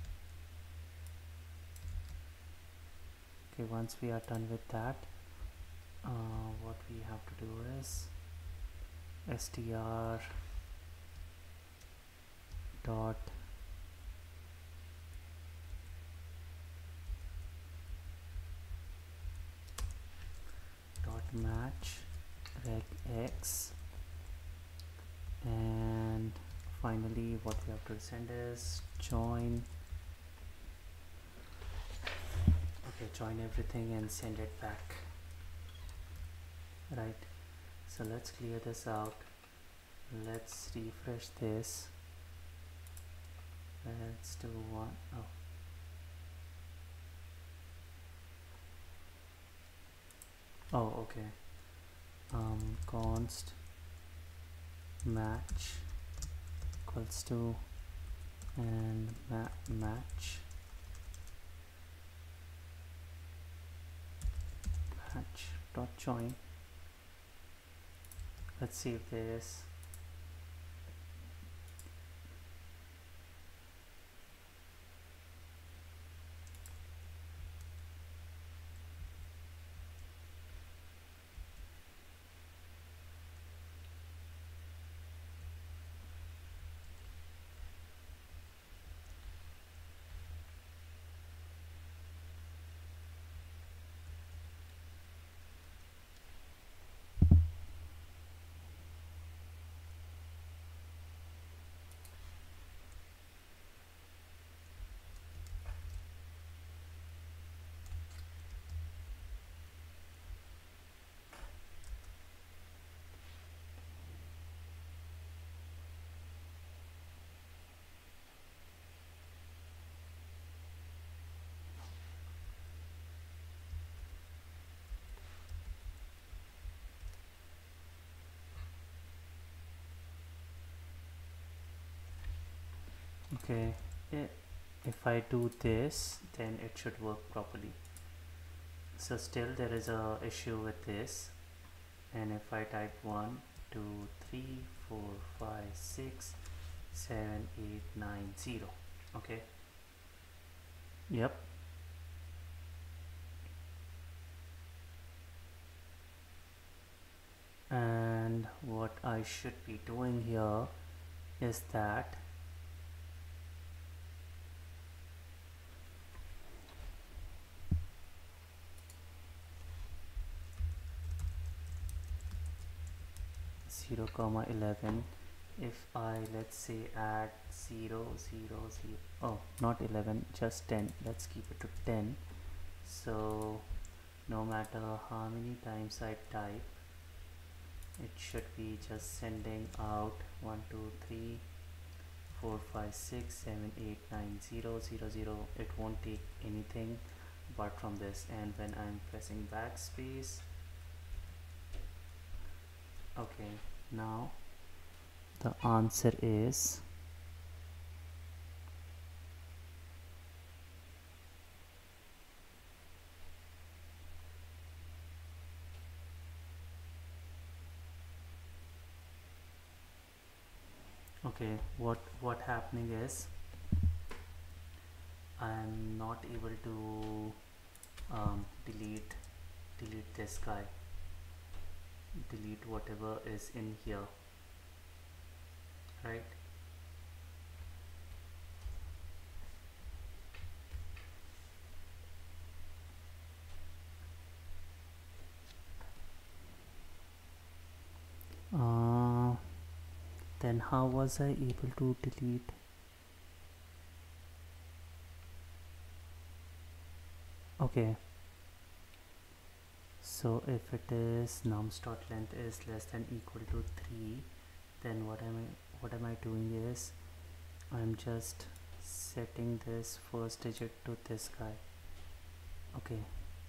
Okay, once we are done with that, uh, what we have to do is str dot dot match reg x, and finally what we have to send is join. Okay, join everything and send it back, right? So let's clear this out. Let's refresh this. Let's do one. Oh, oh okay. Um, const match equals to and ma match match dot join. Let's save this. Okay, if I do this, then it should work properly. So still there is a issue with this, and if I type one two three four five six seven eight nine zero, okay, yep, and what I should be doing here is that zero comma eleven. If I, let's say, add zero zero zero, oh, not eleven, just ten, let's keep it to ten. So no matter how many times I type, it should be just sending out one two three four five six seven eight nine zero zero zero. It won't take anything apart from this. And when I'm pressing backspace, okay, now the answer is okay. What what happening is I'm not able to um, delete delete this guy, delete whatever is in here, right? Uh, then how was I able to delete? Okay, so if it is nums dot length is less than equal to three, then what am I what am I doing is I'm just setting this first digit to this guy. Okay,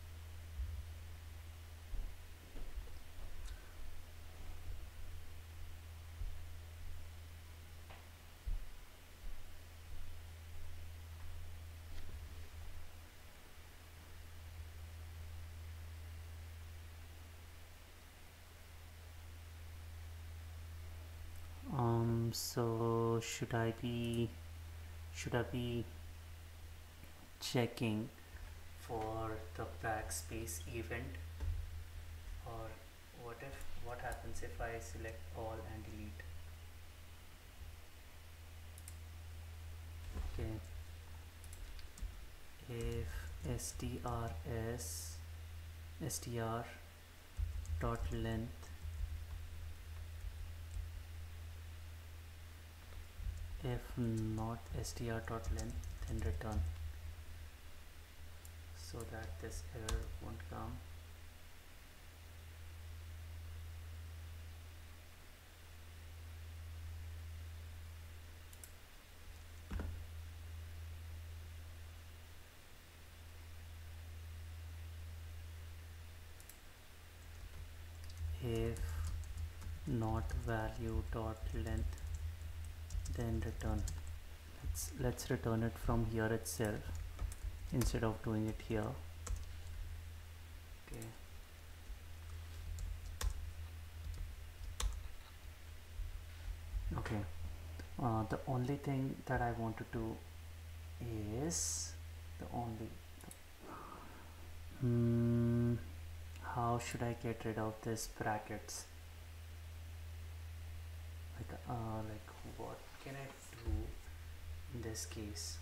um so should I be should I be checking for the backspace event, or what if what happens if I select all and delete? Okay, if strs str dot length, if not str dot length, then return, so that this error won't come. If not value dot length, then return. let's let's return it from here itself instead of doing it here. Okay, okay. Uh, the only thing that I want to do is the only hmm, how should I get rid of this brackets? Like uh, like what can I do in this case?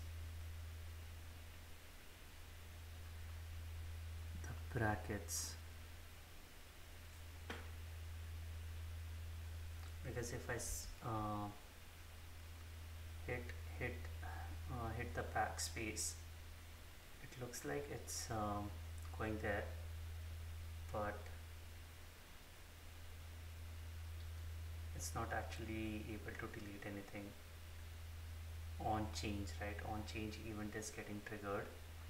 The brackets, because if I uh, hit hit uh, hit the backspace, it looks like it's um, going there, but it's not actually able to delete anything. On change, right? On change event is getting triggered.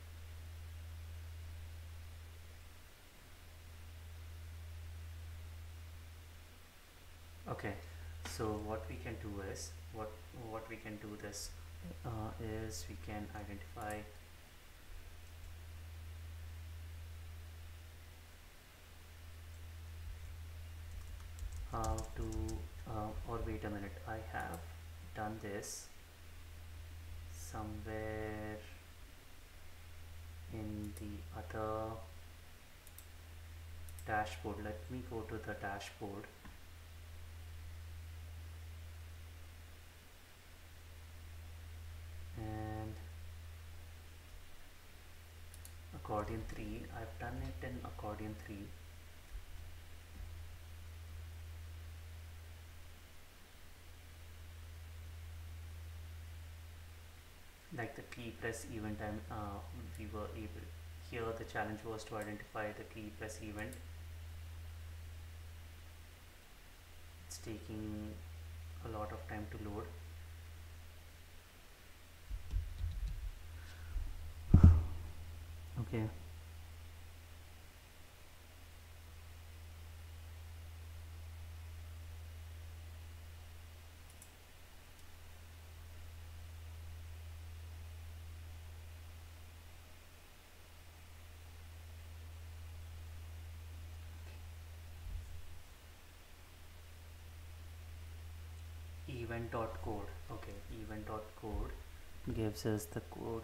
Okay, so what we can do is what what we can do this uh, is we can identify how to uh, or wait a minute, I have done this somewhere in the other dashboard. Let me go to the dashboard. And accordion three, I've done it in accordion three. key press event time, uh, we were able, here the challenge was to identify the key press event. It's taking a lot of time to load. Okay. Event.code. Okay, event.code gives us the code.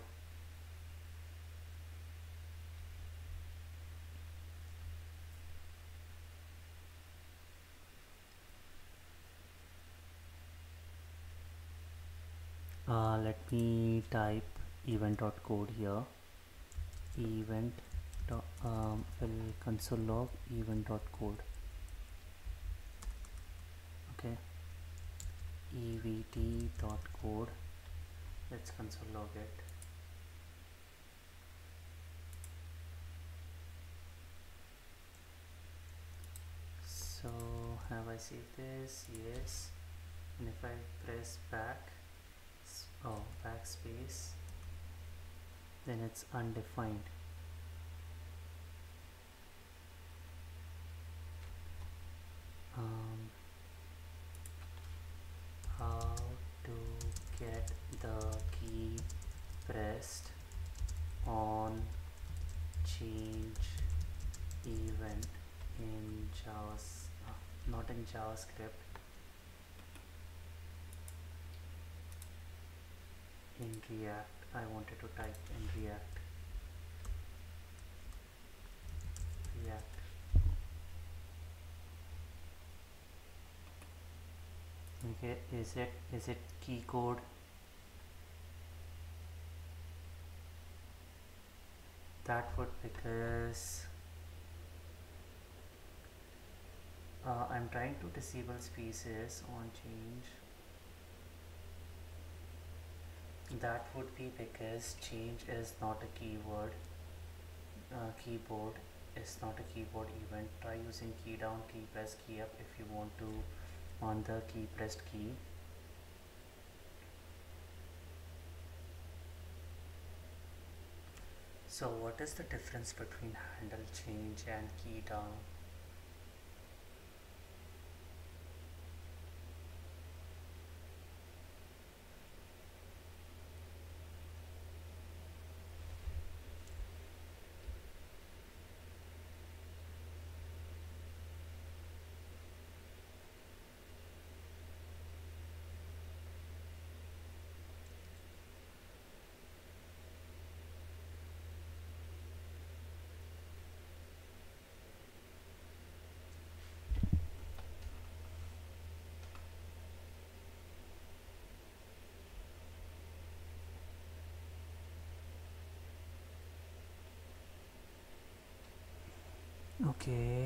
Uh, let me type event.code here. Event dot, um, will console log event.code. Okay, evt.code. Let's console log it. So have I saved this? Yes. And if I press back, oh, backspace, then it's undefined. Um, how to get the key pressed on change event in Javas, uh, not in JavaScript, in React. I wanted to type in React. React. Okay, is it is it key code? That would, because uh, I'm trying to disable spaces on change. That would be because change is not a keyword. Uh, keyboard is not a keyboard event. Try using key down, key press, key up if you want to on the key pressed key. So what is the difference between handle change and key down? Okay,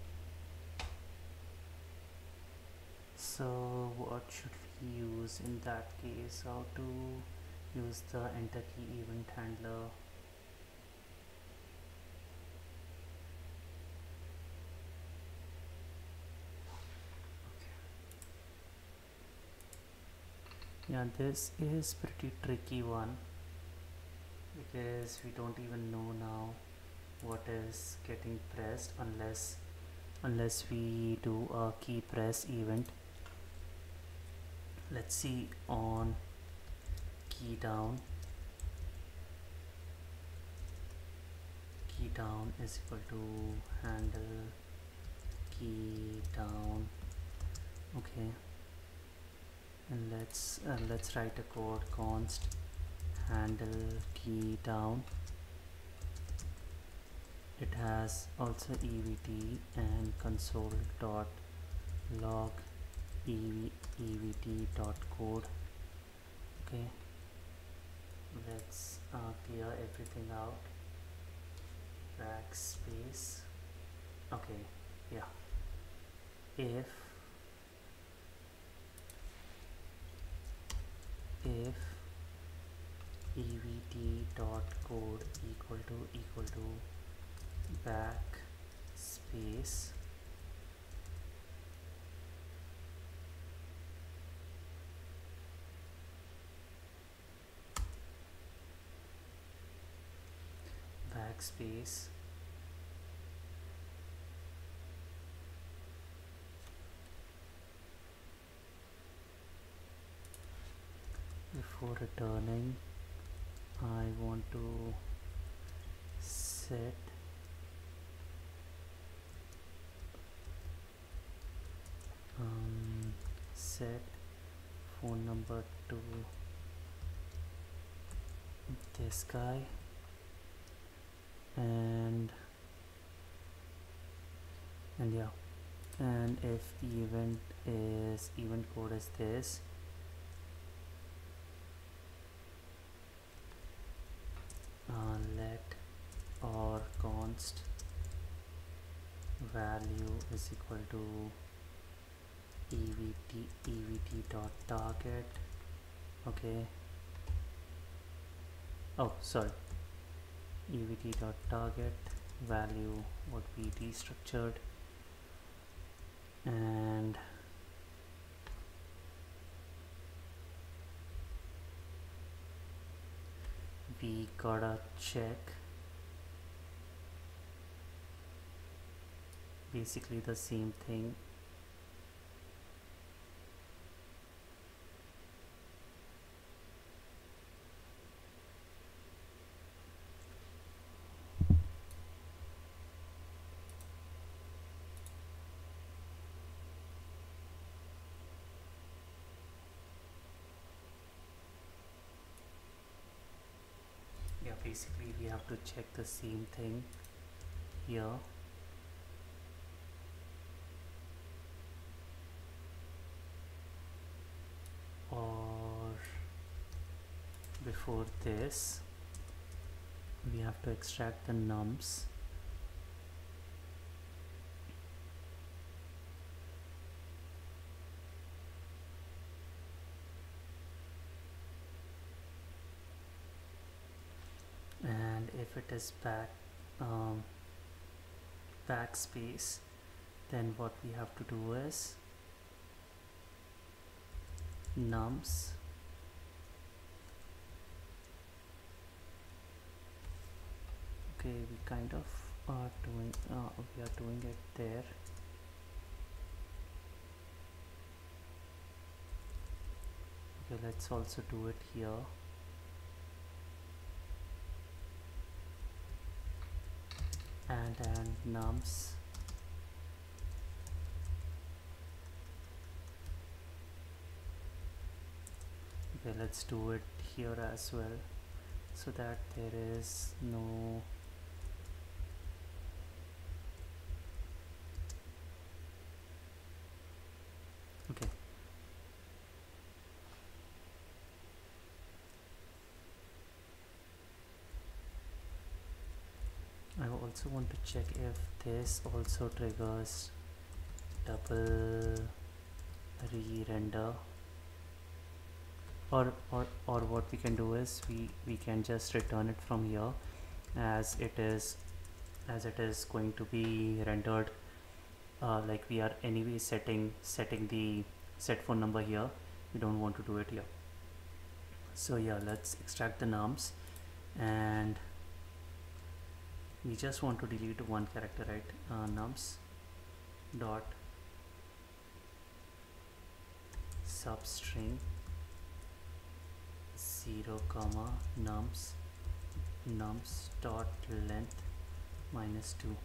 so what should we use in that case? How to use the enter key event handler? Yeah, this is pretty tricky one, because we don't even know now what is getting pressed unless unless we do a key press event. Let's see on key down. Key down is equal to handle key down. Okay, and let's uh, let's write a code const handle key down. It has also evt and console dot log ev, evt dot code. Okay, let's uh, clear everything out. Backspace. Okay, yeah. If if evt dot code equal to equal to backspace backspace before returning I want to set um, set phone number to this guy, and and yeah, and if event is event code is this, uh, let or const value is equal to evt evt dot target. Okay, oh sorry, evt dot target value would be destructured, and we gotta check basically the same thing. Yeah, basically we have to check the same thing here. Or before this we have to extract the nums. And if it is back um, backspace, then what we have to do is nums okay, we kind of are doing uh, we are doing it there. Okay, let's also do it here. And and nums okay, let's do it here as well, so that there is no okay. I also want to check if this also triggers double re-render, or, or or what we can do is we we can just return it from here, as it is as it is going to be rendered uh, like we are anyway setting setting the set phone number here. We don't want to do it here. So yeah, let's extract the nums, and we just want to delete one character, right? Uh, nums dot substring zero comma nums nums dot length minus two,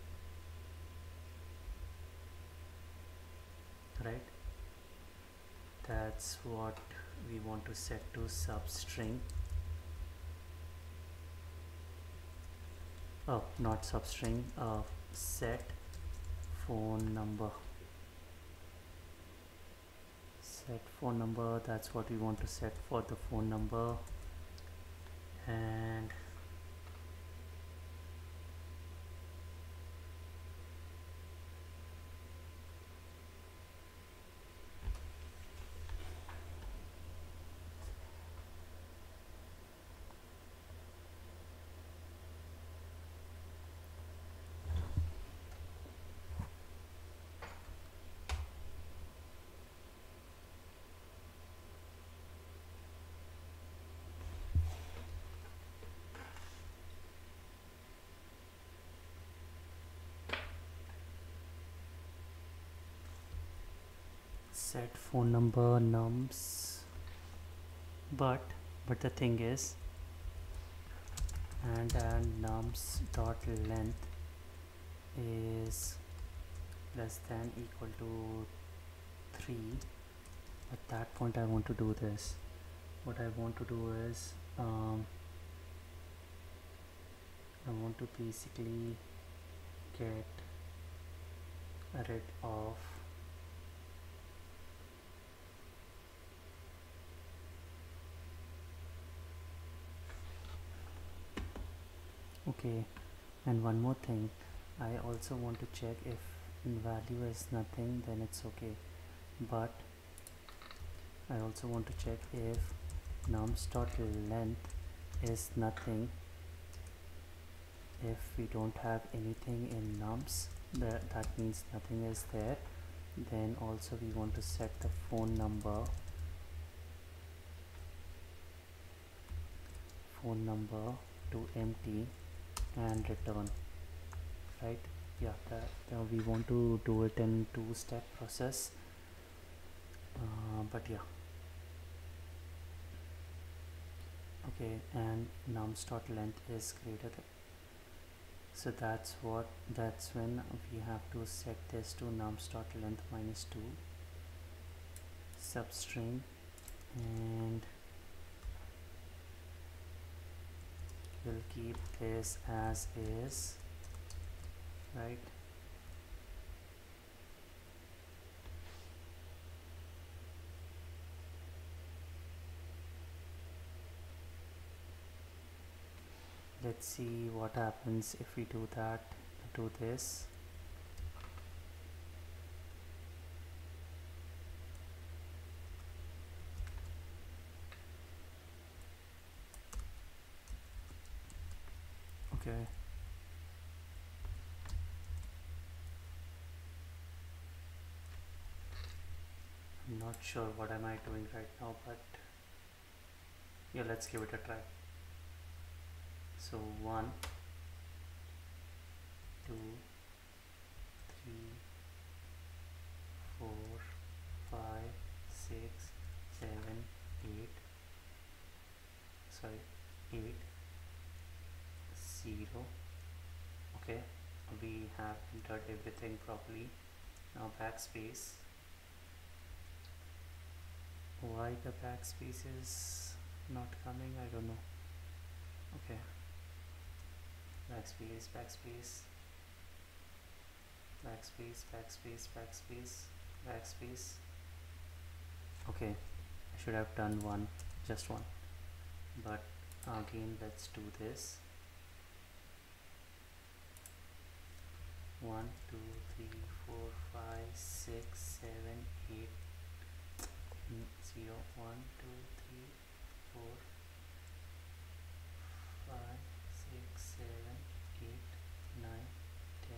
right? That's what we want to set to substring. Oh, not substring, uh, set phone number. Set phone number, that's what we want to set for the phone number. And set phone number nums, but but the thing is, and and nums dot length is less than equal to three. At that point I want to do this. What I want to do is um, I want to basically get rid of okay, and one more thing, I also want to check if value is nothing, then it's okay, but I also want to check if nums dot length is nothing. If we don't have anything in nums, that, that means nothing is there. Then also we want to set the phone number phone number to empty and return, right? Yeah, that uh, we want to do it in two step process, uh, but yeah, okay. And nums dot length is greater than, so that's what that's when we have to set this to nums dot length minus two substring, and we'll keep this as is, right? Let's see what happens if we do that, do this. Okay. I'm not sure what am I doing right now, but yeah, let's give it a try. So one, two, three, four, five, six, seven, eight. Sorry, eight, zero. Okay, we have entered everything properly. Now backspace. Why the backspace is not coming, I don't know. Okay, backspace, backspace, backspace, backspace, backspace, backspace. Okay, I should have done one, just one, but again let's do this. One, two, three, four, five, six, seven, eight, zero, one, two, three, four, five, six, seven, eight, nine, ten.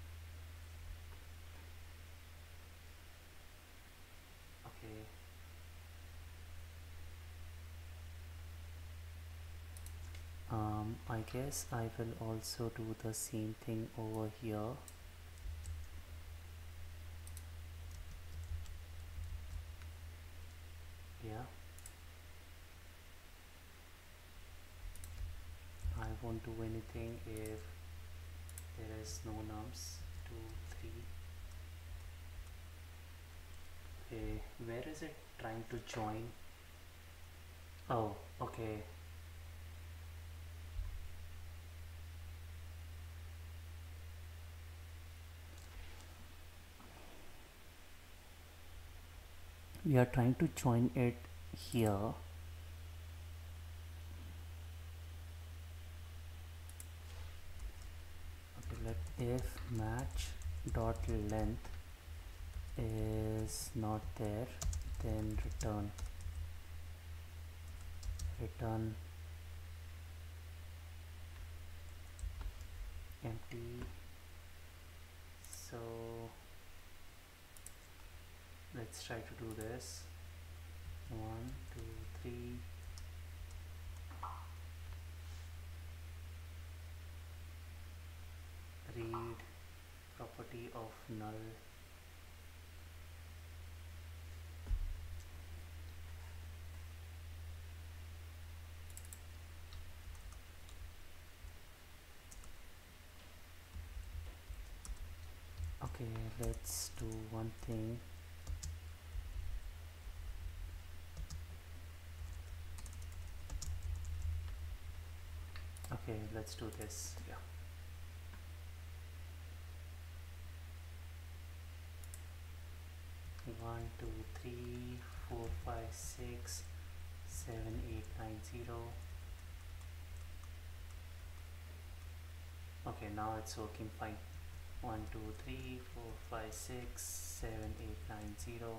Okay. Um, I guess I will also do the same thing over here. Yeah. I won't do anything if there is no nums. Two, three. Okay, where is it trying to join? Oh, okay. We are trying to join it here. Okay, let if match dot length is not there, then return return empty. So let's try to do this. One, two, three. Read property of null. Okay, let's do one thing. Okay, let's do this. Yeah. One, two, three, four, five, six, seven, eight, nine, zero. Okay, now it's working fine. One, two, three, four, five, six, seven, eight, nine, zero.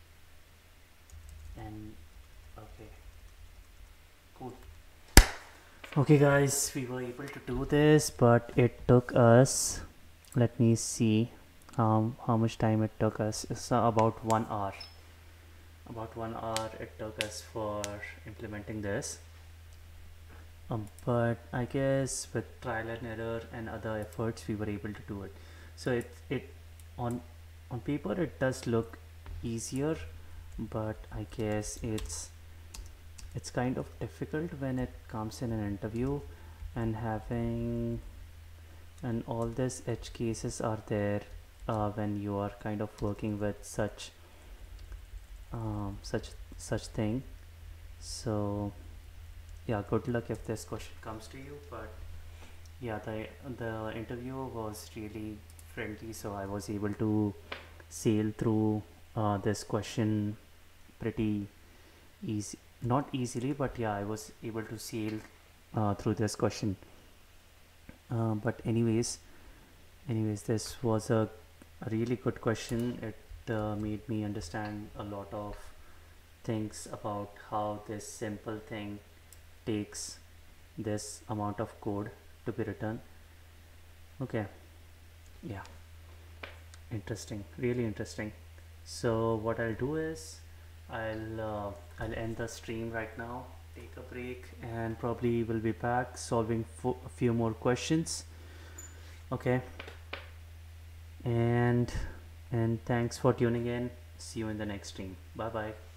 And okay, cool. Okay, guys, we were able to do this, but it took us, let me see um, how much time it took us. It's uh, about one hour. About one hour it took us for implementing this. Um, but I guess with trial and error and other efforts, we were able to do it. So it it on on paper it does look easier, but I guess it's it's kind of difficult when it comes in an interview, and having and all these edge cases are there uh, when you are kind of working with such um, such such thing. So yeah, good luck if this question comes to you. But yeah, the the interviewer was really friendly, so I was able to sail through uh, this question pretty easy, not easily, but yeah, I was able to sail uh, through this question. Uh, but anyways anyways this was a, a really good question. It uh, made me understand a lot of things about how this simple thing takes this amount of code to be written. Okay, yeah, interesting, really interesting. So what I'll do is I'll uh, I'll end the stream right now, take a break, and probably will be back solving fo- a few more questions. Okay, and and thanks for tuning in. See you in the next stream. Bye bye.